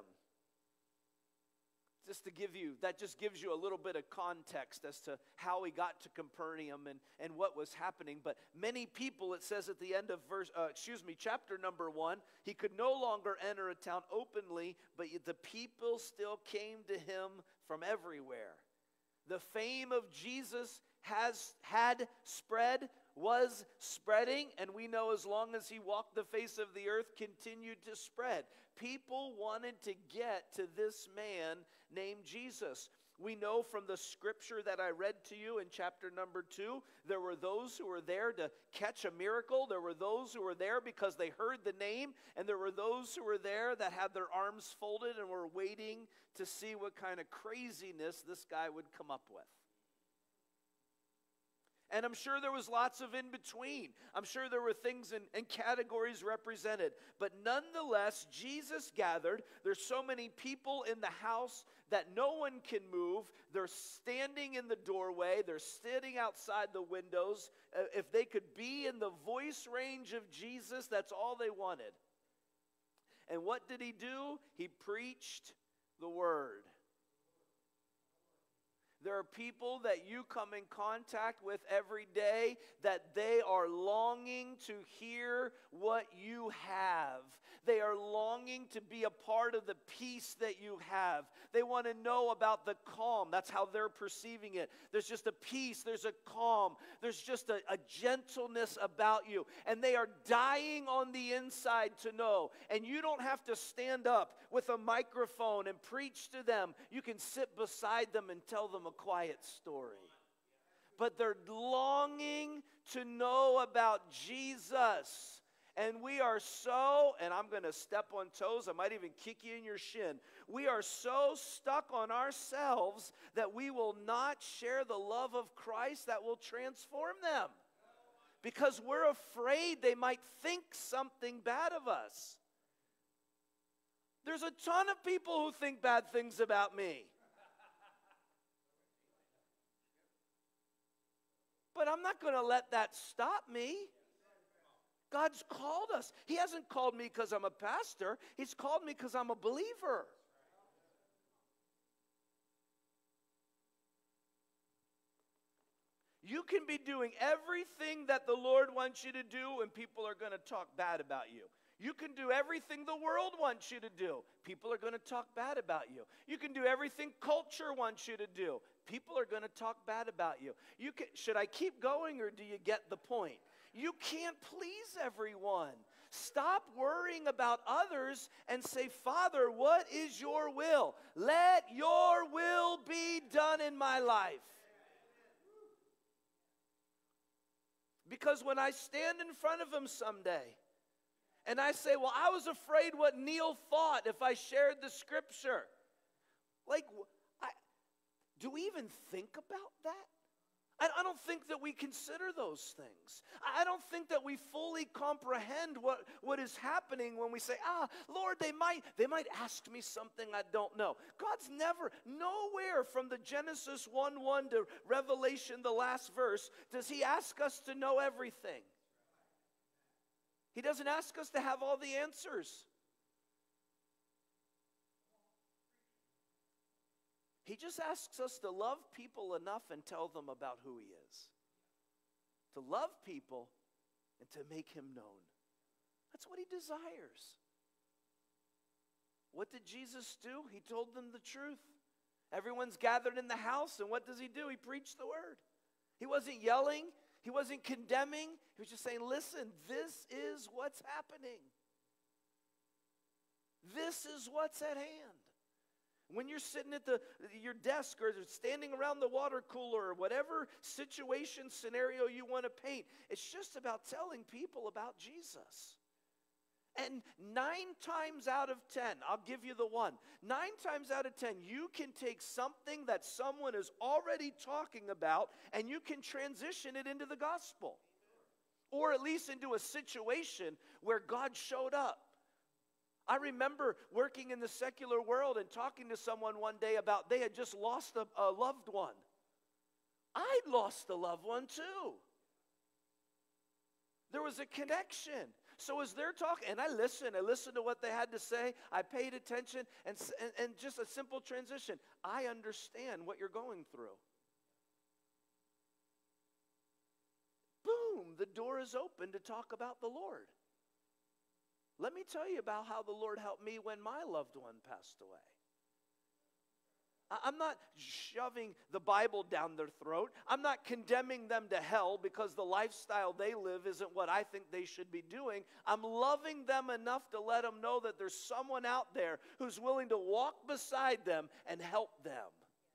Just to give you, that just gives you a little bit of context as to how he got to Capernaum and, and what was happening. But many people, it says at the end of verse, uh, excuse me, chapter number one, he could no longer enter a town openly, but the people still came to him from everywhere. The fame of Jesus has had spread, was spreading, and we know as long as he walked the face of the earth, continued to spread. People wanted to get to this man named Jesus. We know from the scripture that I read to you in chapter number two, there were those who were there to catch a miracle. There were those who were there because they heard the name, and there were those who were there that had their arms folded and were waiting to see what kind of craziness this guy would come up with. And I'm sure there was lots of in between. I'm sure there were things and, and categories represented. But nonetheless, Jesus gathered. There's so many people in the house that no one can move. They're standing in the doorway. They're sitting outside the windows. Uh, if they could be in the voice range of Jesus, that's all they wanted. And what did he do? He preached the word. There are people that you come in contact with every day that they are longing to hear what you have. They are longing to be a part of the peace that you have. They want to know about the calm. That's how they're perceiving it. There's just a peace. There's a calm. There's just a, a gentleness about you. And they are dying on the inside to know. And you don't have to stand up with a microphone and preach to them. You can sit beside them and tell them a quiet story. But they're longing to know about Jesus. And we are so, and I'm going to step on toes, I might even kick you in your shin. We are so stuck on ourselves that we will not share the love of Christ that will transform them. Because we're afraid they might think something bad of us. There's a ton of people who think bad things about me. But I'm not going to let that stop me. God's called us. He hasn't called me because I'm a pastor. He's called me because I'm a believer. You can be doing everything that the Lord wants you to do, and people are going to talk bad about you. You can do everything the world wants you to do. People are going to talk bad about you. You can do everything culture wants you to do. People are going to talk bad about you. You can, should I keep going, or do you get the point? You can't please everyone. Stop worrying about others and say, Father, what is your will? Let your will be done in my life. Because when I stand in front of him someday, and I say, well, I was afraid what Neil thought if I shared the scripture. Like, I, do we even think about that? I, I don't think that we consider those things. I don't think that we fully comprehend what, what is happening when we say, ah, Lord, they might, they might ask me something I don't know. God's never, nowhere from the Genesis one one to Revelation, the last verse, does he ask us to know everything. He doesn't ask us to have all the answers. He just asks us to love people enough and tell them about who he is. To love people and to make him known. That's what he desires. What did Jesus do? He told them the truth. Everyone's gathered in the house, and what does he do? He preached the word. He wasn't yelling. He wasn't condemning. He was just saying, listen, this is what's happening. This is what's at hand. When you're sitting at the, your desk or standing around the water cooler or whatever situation, scenario you want to paint, it's just about telling people about Jesus. And nine times out of ten, I'll give you the one. Nine times out of ten, you can take something that someone is already talking about and you can transition it into the gospel. Or at least into a situation where God showed up. I remember working in the secular world and talking to someone one day about they had just lost a, a loved one. I lost a loved one too. There was a connection. So as they're talking, and I listened, I listened to what they had to say, I paid attention, and, and, and just a simple transition. I understand what you're going through. Boom, the door is open to talk about the Lord. Let me tell you about how the Lord helped me when my loved one passed away. I'm not shoving the Bible down their throat. I'm not condemning them to hell because the lifestyle they live isn't what I think they should be doing. I'm loving them enough to let them know that there's someone out there who's willing to walk beside them and help them.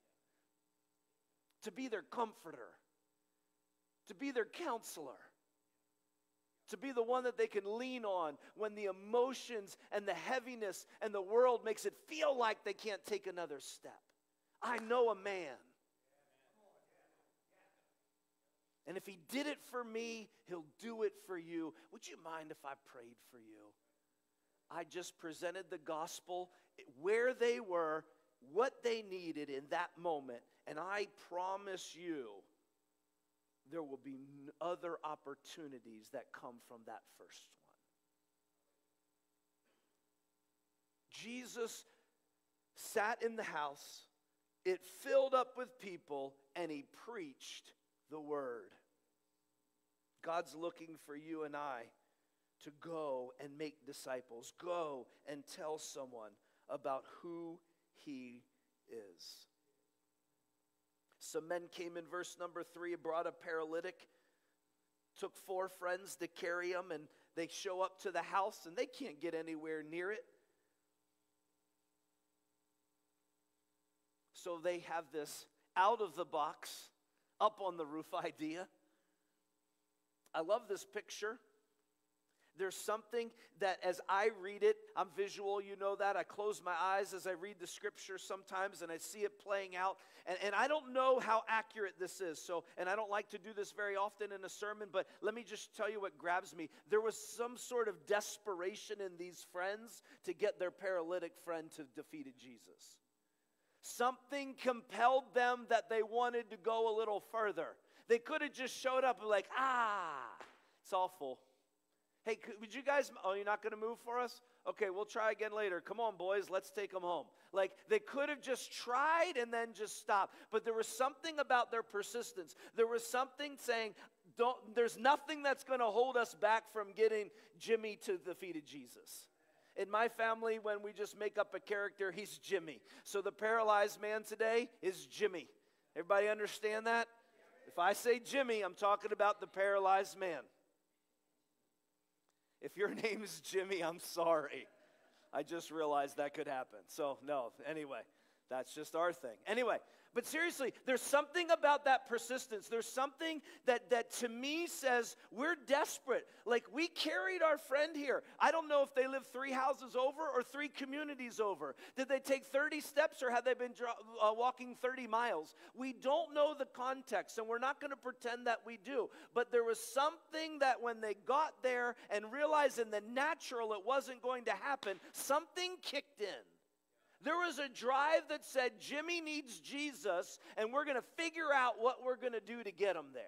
To be their comforter. To be their counselor. To be the one that they can lean on when the emotions and the heaviness and the world makes it feel like they can't take another step. I know a man. And if he did it for me, he'll do it for you. Would you mind if I prayed for you? I just presented the gospel where they were, what they needed in that moment. And I promise you, there will be other opportunities that come from that first one. Jesus sat in the house. It filled up with people, and he preached the word. God's looking for you and I to go and make disciples. Go and tell someone about who he is. Some men came in verse number three and brought a paralytic. Took four friends to carry him, and they show up to the house, and they can't get anywhere near it. So they have this out-of-the-box, up-on-the-roof idea. I love this picture. There's something that as I read it, I'm visual, you know that. I close my eyes as I read the scripture sometimes, and I see it playing out. And, and I don't know how accurate this is, so, and I don't like to do this very often in a sermon, but let me just tell you what grabs me. There was some sort of desperation in these friends to get their paralytic friend to defeat Jesus. Something compelled them that they wanted to go a little further. They could have just showed up and like, ah, it's all full. Hey, could, would you guys, oh, you're not going to move for us? Okay, we'll try again later. Come on, boys, let's take them home. Like, they could have just tried and then just stopped. But there was something about their persistence. There was something saying, don't, there's nothing that's going to hold us back from getting Jimmy to the feet of Jesus. In my family, when we just make up a character, he's Jimmy. So the paralyzed man today is Jimmy. Everybody understand that? If I say Jimmy, I'm talking about the paralyzed man. If your name is Jimmy, I'm sorry. I just realized that could happen. So, no, anyway, that's just our thing. Anyway, but seriously, there's something about that persistence. There's something that, that to me says we're desperate. Like, we carried our friend here. I don't know if they live three houses over or three communities over. Did they take thirty steps or had they been uh, walking thirty miles? We don't know the context, and we're not going to pretend that we do. But there was something that when they got there and realized in the natural it wasn't going to happen, something kicked in. There was a drive that said, Jimmy needs Jesus, and we're going to figure out what we're going to do to get him there.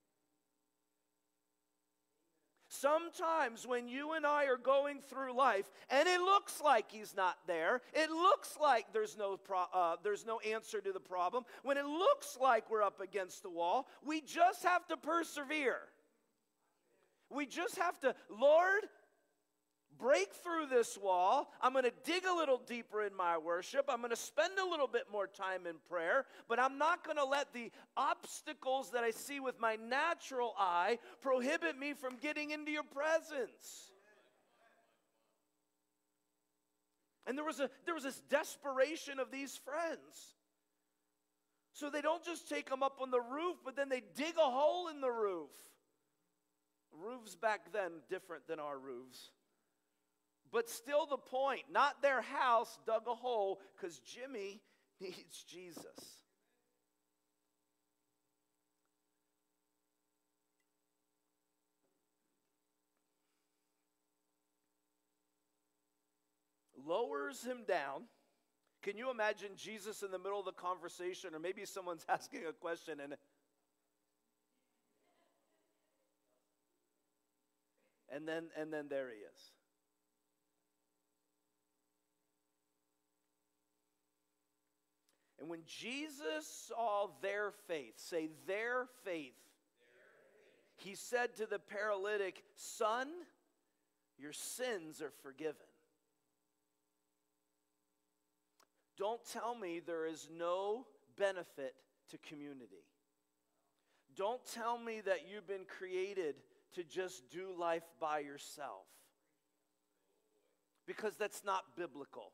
Sometimes when you and I are going through life, and it looks like he's not there, it looks like there's no, pro- uh, there's no answer to the problem, when it looks like we're up against the wall, we just have to persevere. We just have to, Lord, break through this wall. I'm going to dig a little deeper in my worship. I'm going to spend a little bit more time in prayer, but I'm not going to let the obstacles that I see with my natural eye prohibit me from getting into your presence. And there was a there was this desperation of these friends. So they don't just take them up on the roof, but then they dig a hole in the roof. Roofs back then different than our roofs. But still the point, not their house dug a hole because Jimmy needs Jesus. Lowers him down. Can you imagine Jesus in the middle of the conversation, or maybe someone's asking a question and and then and then there he is. And when Jesus saw their faith, say their faith, their faith, he said to the paralytic, son, your sins are forgiven. Don't tell me there is no benefit to community. Don't tell me that you've been created to just do life by yourself. Because that's not biblical.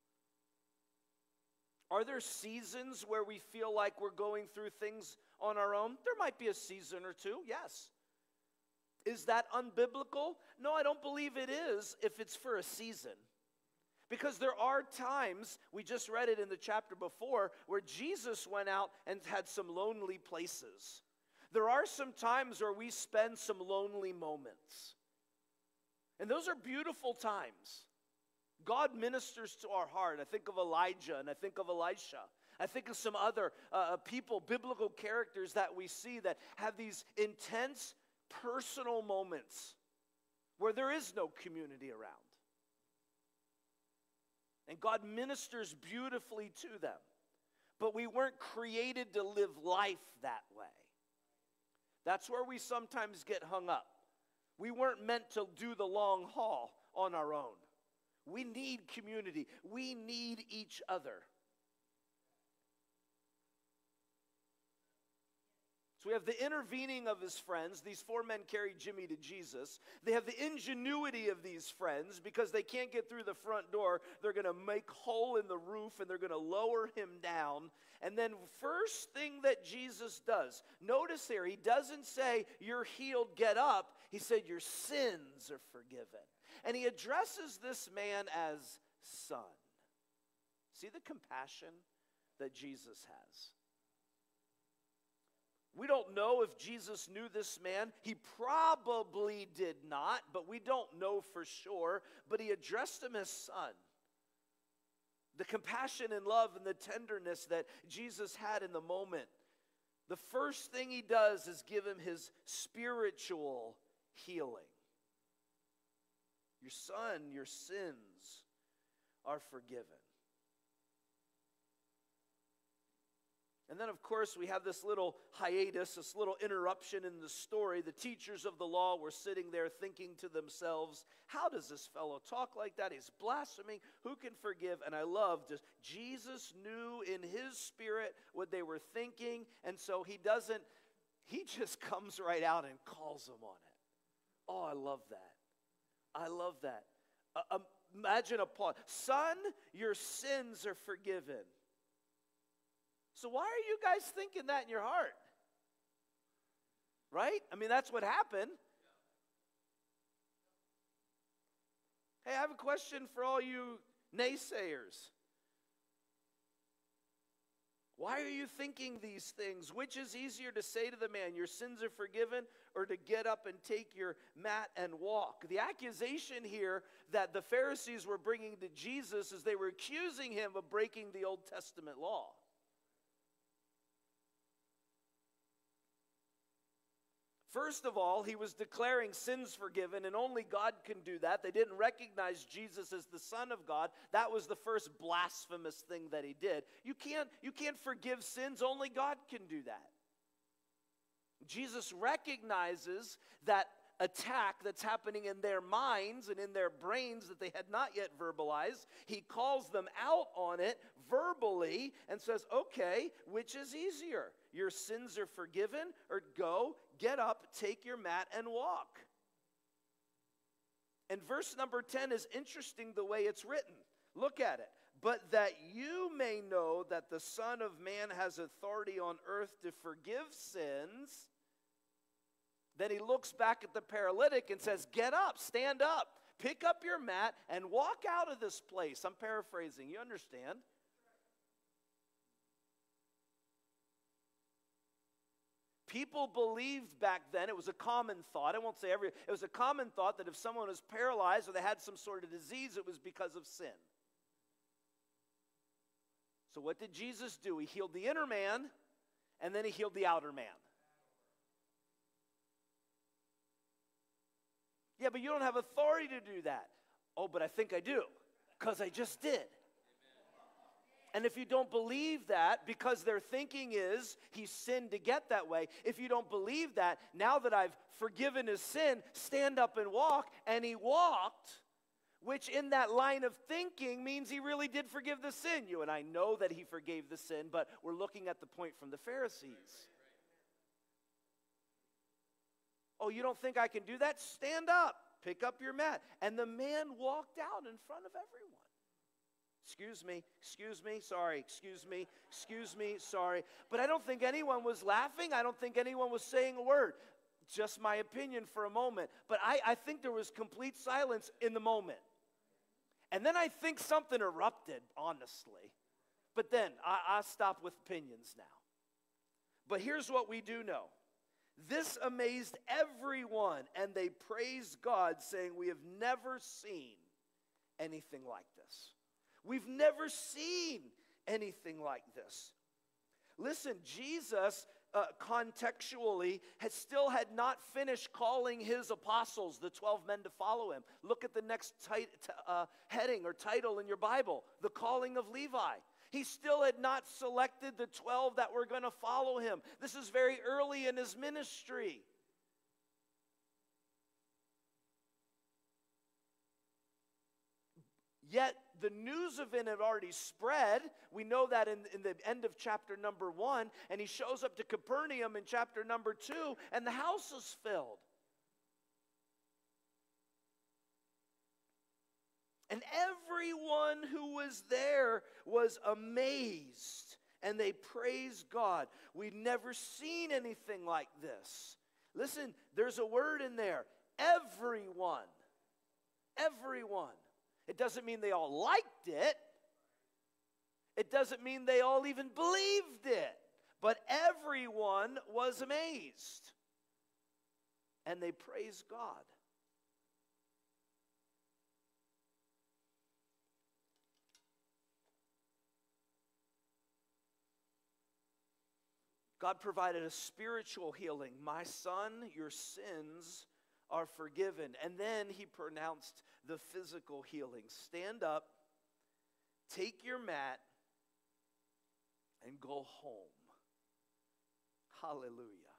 Are there seasons where we feel like we're going through things on our own? There might be a season or two, yes. Is that unbiblical? No, I don't believe it is if it's for a season. Because there are times, we just read it in the chapter before, where Jesus went out and had some lonely places. There are some times where we spend some lonely moments. And those are beautiful times. God ministers to our heart. I think of Elijah and I think of Elisha. I think of some other uh, people, biblical characters that we see that have these intense personal moments where there is no community around. And God ministers beautifully to them. But we weren't created to live life that way. That's where we sometimes get hung up. We weren't meant to do the long haul on our own. We need community. We need each other. So we have the intervening of his friends. These four men carry Jimmy to Jesus. They have the ingenuity of these friends because they can't get through the front door. They're going to make a hole in the roof and they're going to lower him down. And then first thing that Jesus does, notice here, he doesn't say, you're healed, get up. He said, your sins are forgiven. And he addresses this man as son. See the compassion that Jesus has. We don't know if Jesus knew this man. He probably did not, but we don't know for sure. But he addressed him as son. The compassion and love and the tenderness that Jesus had in the moment. the first thing he does is give him his spiritual healing. Your son, your sins are forgiven. And then, of course, we have this little hiatus, this little interruption in the story. The teachers of the law were sitting there thinking to themselves, how does this fellow talk like that? He's blaspheming. Who can forgive? And I love this. Jesus knew in his spirit what they were thinking, and so he doesn't, he just comes right out and calls them on it. Oh, I love that. I love that. Uh, imagine a pause. Son, your sins are forgiven. So why are you guys thinking that in your heart? Right? I mean, that's what happened. Hey, I have a question for all you naysayers. Why are you thinking these things? Which is easier to say to the man, your sins are forgiven, or to get up and take your mat and walk? The accusation here that the Pharisees were bringing to Jesus is they were accusing him of breaking the Old Testament law. First of all, he was declaring sins forgiven, and only God can do that. They didn't recognize Jesus as the Son of God. That was the first blasphemous thing that he did. You can't, you can't forgive sins. Only God can do that. Jesus recognizes that attack that's happening in their minds and in their brains that they had not yet verbalized. He calls them out on it verbally and says, okay, which is easier? Your sins are forgiven, or go, get up, take your mat, and walk. And verse number ten is interesting the way it's written. Look at it. But that you may know that the Son of Man has authority on earth to forgive sins. Then he looks back at the paralytic and says, get up, stand up, pick up your mat, and walk out of this place. I'm paraphrasing. You understand? People believed back then, it was a common thought, I won't say every, it was a common thought that if someone was paralyzed or they had some sort of disease, it was because of sin. So what did Jesus do? He healed the inner man, and then he healed the outer man. Yeah, but you don't have authority to do that. Oh, but I think I do, because I just did. And if you don't believe that, because their thinking is he sinned to get that way, if you don't believe that, now that I've forgiven his sin, stand up and walk, and he walked, which in that line of thinking means he really did forgive the sin. You and I know that he forgave the sin, but we're looking at the point from the Pharisees. Oh, you don't think I can do that? Stand up, pick up your mat. And the man walked out in front of everyone. Excuse me, excuse me, sorry, excuse me, excuse me, sorry. But I don't think anyone was laughing. I don't think anyone was saying a word. Just my opinion for a moment. But I, I think there was complete silence in the moment. And then I think something erupted, honestly. But then I, I'll stop with opinions now. But here's what we do know. This amazed everyone, and they praised God, saying, we have never seen anything like this. We've never seen anything like this. Listen, Jesus, uh, contextually, had still had not finished calling his apostles, the twelve men, to follow him. Look at the next tit- uh, heading or title in your Bible, the calling of Levi. He still had not selected the twelve that were going to follow him. This is very early in his ministry. Yet the news of it had already spread. We know that in, in the end of chapter number one. And he shows up to Capernaum in chapter number two, and the house is filled. And everyone who was there was amazed, and they praised God. We'd never seen anything like this. Listen, there's a word in there. Everyone. Everyone. It doesn't mean they all liked it. It doesn't mean they all even believed it. But everyone was amazed. And they praised God. God provided a spiritual healing. My son, your sins are forgiven. And then he pronounced the physical healing. Stand up, take your mat, and go home. Hallelujah.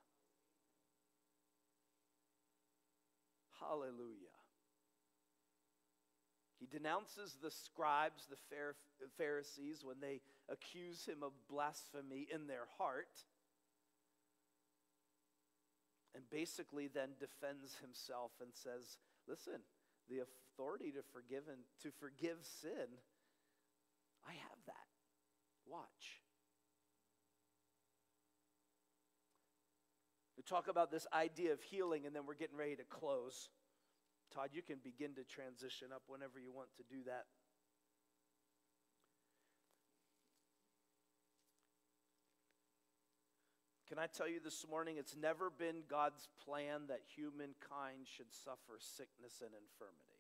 Hallelujah. He denounces the scribes, the Pharisees, when they accuse him of blasphemy in their heart. And basically then defends himself and says, listen, the authority to forgive and to forgive sin, I have that. Watch. We talk about this idea of healing, and then we're getting ready to close. Todd, you can begin to transition up whenever you want to do that. Can I tell you this morning, it's never been God's plan that humankind should suffer sickness and infirmity.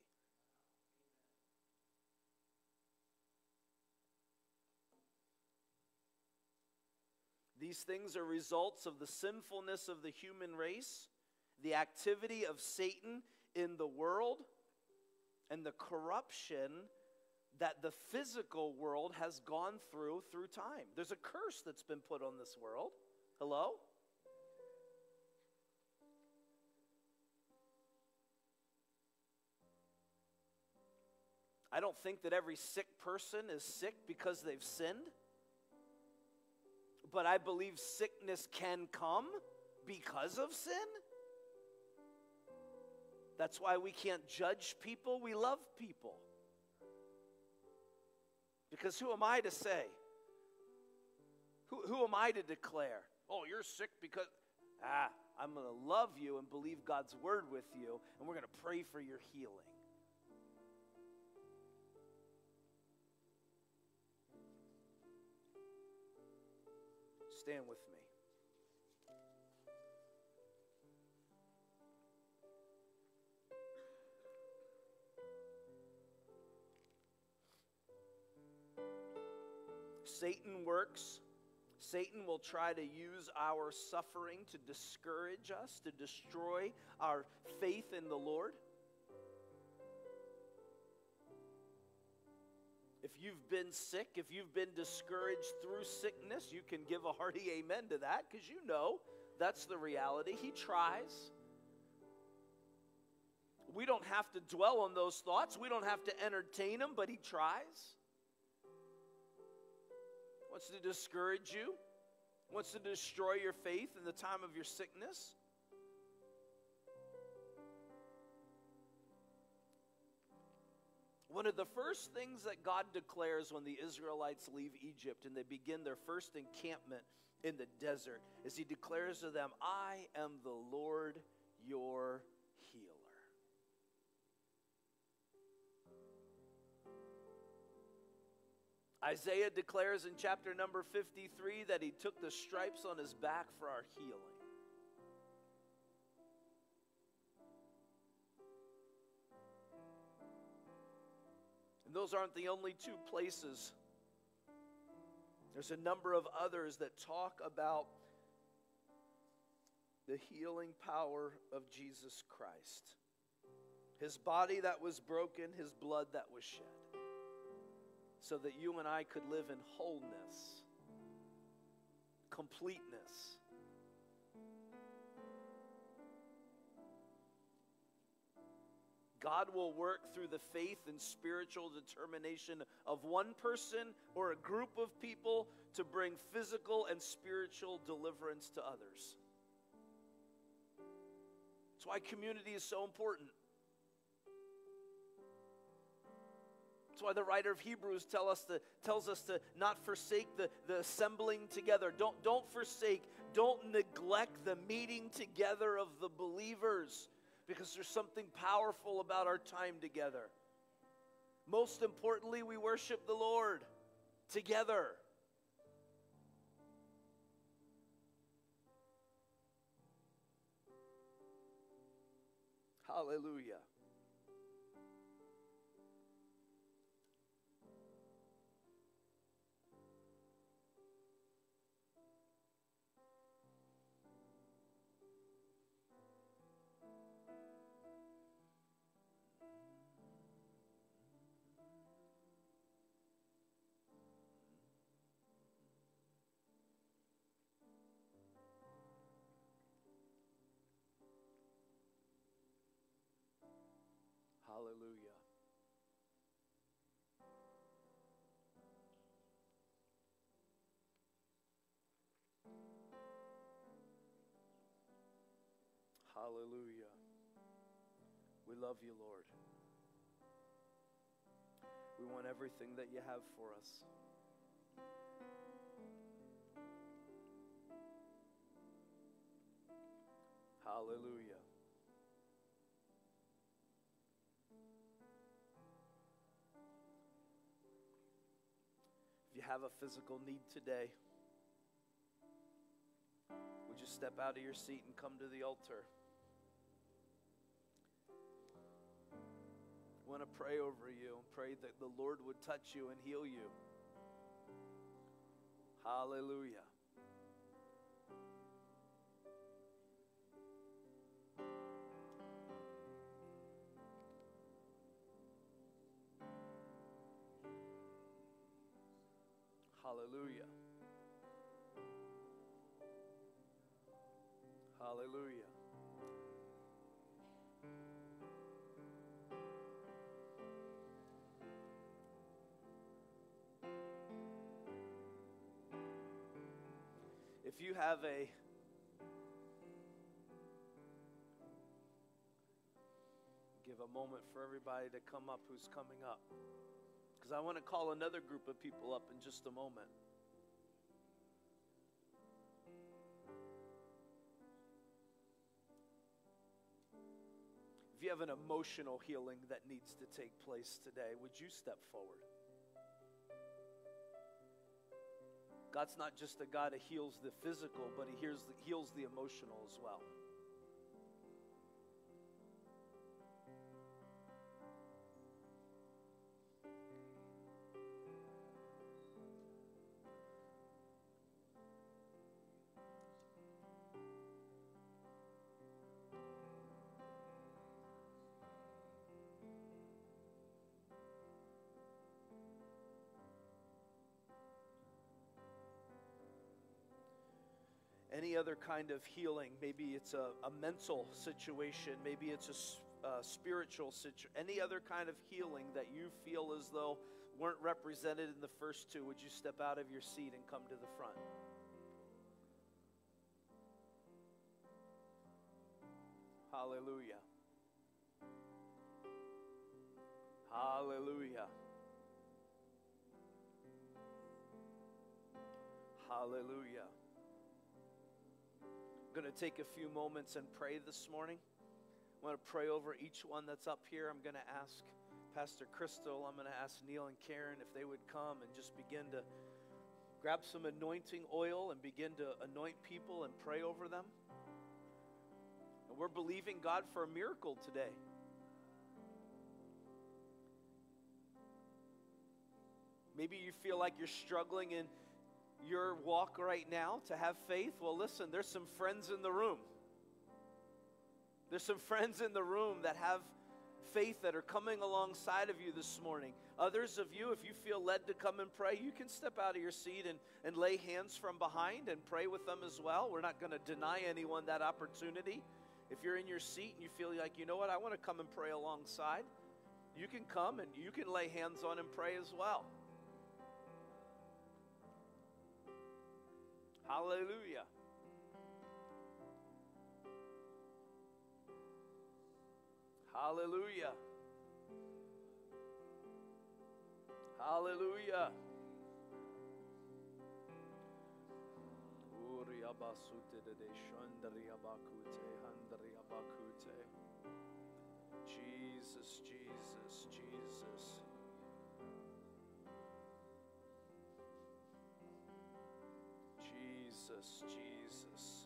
These things are results of the sinfulness of the human race, the activity of Satan in the world, and the corruption that the physical world has gone through through time. There's a curse that's been put on this world. Hello? I don't think that every sick person is sick because they've sinned. But I believe sickness can come because of sin. That's why we can't judge people. We love people. Because who am I to say? Who, who am I to declare? Oh, you're sick because, ah, I'm going to love you and believe God's word with you, and we're going to pray for your healing. Stand with me. Satan works. Satan will try to use our suffering to discourage us, to destroy our faith in the Lord. If you've been sick, if you've been discouraged through sickness, you can give a hearty amen to that, because you know that's the reality. He tries. We don't have to dwell on those thoughts. We don't have to entertain them, but he tries. Wants to discourage you. Wants to destroy your faith in the time of your sickness. One of the first things that God declares when the Israelites leave Egypt and they begin their first encampment in the desert is he declares to them, I am the Lord your healer. Isaiah declares in chapter number fifty-three that he took the stripes on his back for our healing. And those aren't the only two places. There's a number of others that talk about the healing power of Jesus Christ. His body that was broken, his blood that was shed, so that you and I could live in wholeness, completeness. God will work through the faith and spiritual determination of one person or a group of people to bring physical and spiritual deliverance to others. That's why community is so important. That's why the writer of Hebrews tell us to, tells us to not forsake the, the assembling together. Don't, don't forsake, don't neglect the meeting together of the believers, because there's something powerful about our time together. Most importantly, we worship the Lord together. Hallelujah. Hallelujah. Hallelujah. We love you, Lord. We want everything that you have for us. Hallelujah. If you have a physical need today, would you step out of your seat and come to the altar? I want to pray over you and pray that the Lord would touch you and heal you. Hallelujah. Hallelujah. Hallelujah. If you have a give a moment for everybody to come up who's coming up, because I want to call another group of people up in just a moment. If you have an emotional healing that needs to take place today, would you step forward? God's not just a God who heals the physical, but He heals the, heals the emotional as well. Any other kind of healing, maybe it's a, a mental situation, maybe it's a uh, spiritual situation, any other kind of healing that you feel as though weren't represented in the first two, would you step out of your seat and come to the front? Hallelujah. Hallelujah. Hallelujah. I'm going to take a few moments and pray this morning. I want to pray over each one that's up here. I'm going to ask Pastor Crystal, I'm going to ask Neil and Karen if they would come and just begin to grab some anointing oil and begin to anoint people and pray over them. And we're believing God for a miracle today. Maybe you feel like you're struggling in your walk right now to have faith. Well, listen, there's some friends in the room. There's some friends in the room that have faith that are coming alongside of you this morning. Others of you, if you feel led to come and pray, you can step out of your seat and, and lay hands from behind and pray with them as well. We're not going to deny anyone that opportunity. If you're in your seat and you feel like, you know what, I want to come and pray alongside, you can come and you can lay hands on and pray as well. Hallelujah. Hallelujah. Hallelujah. Jesus, Jesus, Jesus. Jesus, Jesus.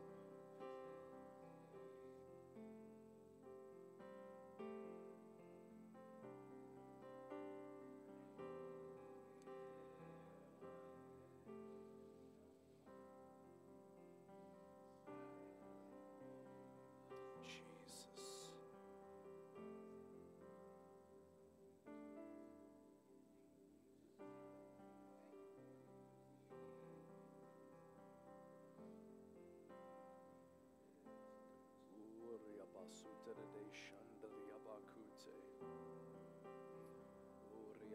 Jesus. Uriabasuterede shandariabakute.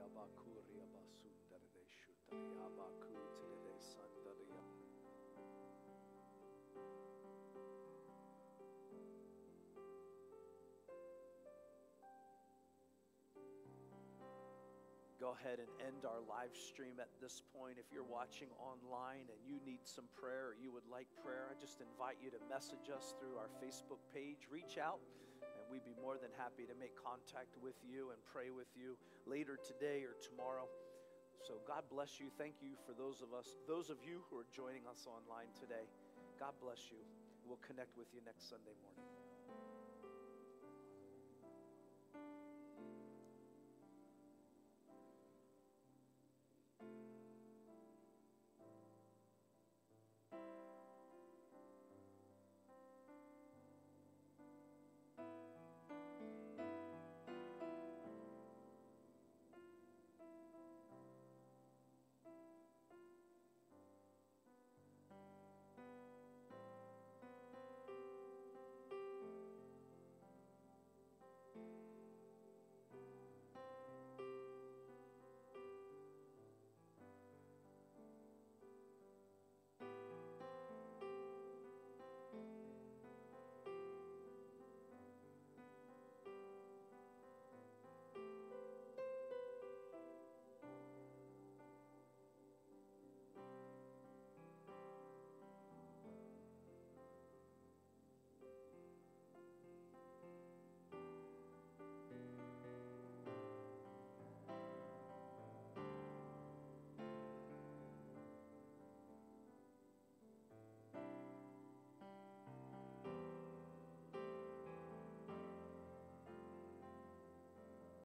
Go ahead and end our live stream at this point. If you're watching online and you need some prayer or you would like prayer, I just invite you to message us through our Facebook page. Reach out, and we'd be more than happy to make contact with you and pray with you later today or tomorrow. So God bless you. Thank you for those of us, those of you who are joining us online today. God bless you. We'll connect with you next Sunday morning.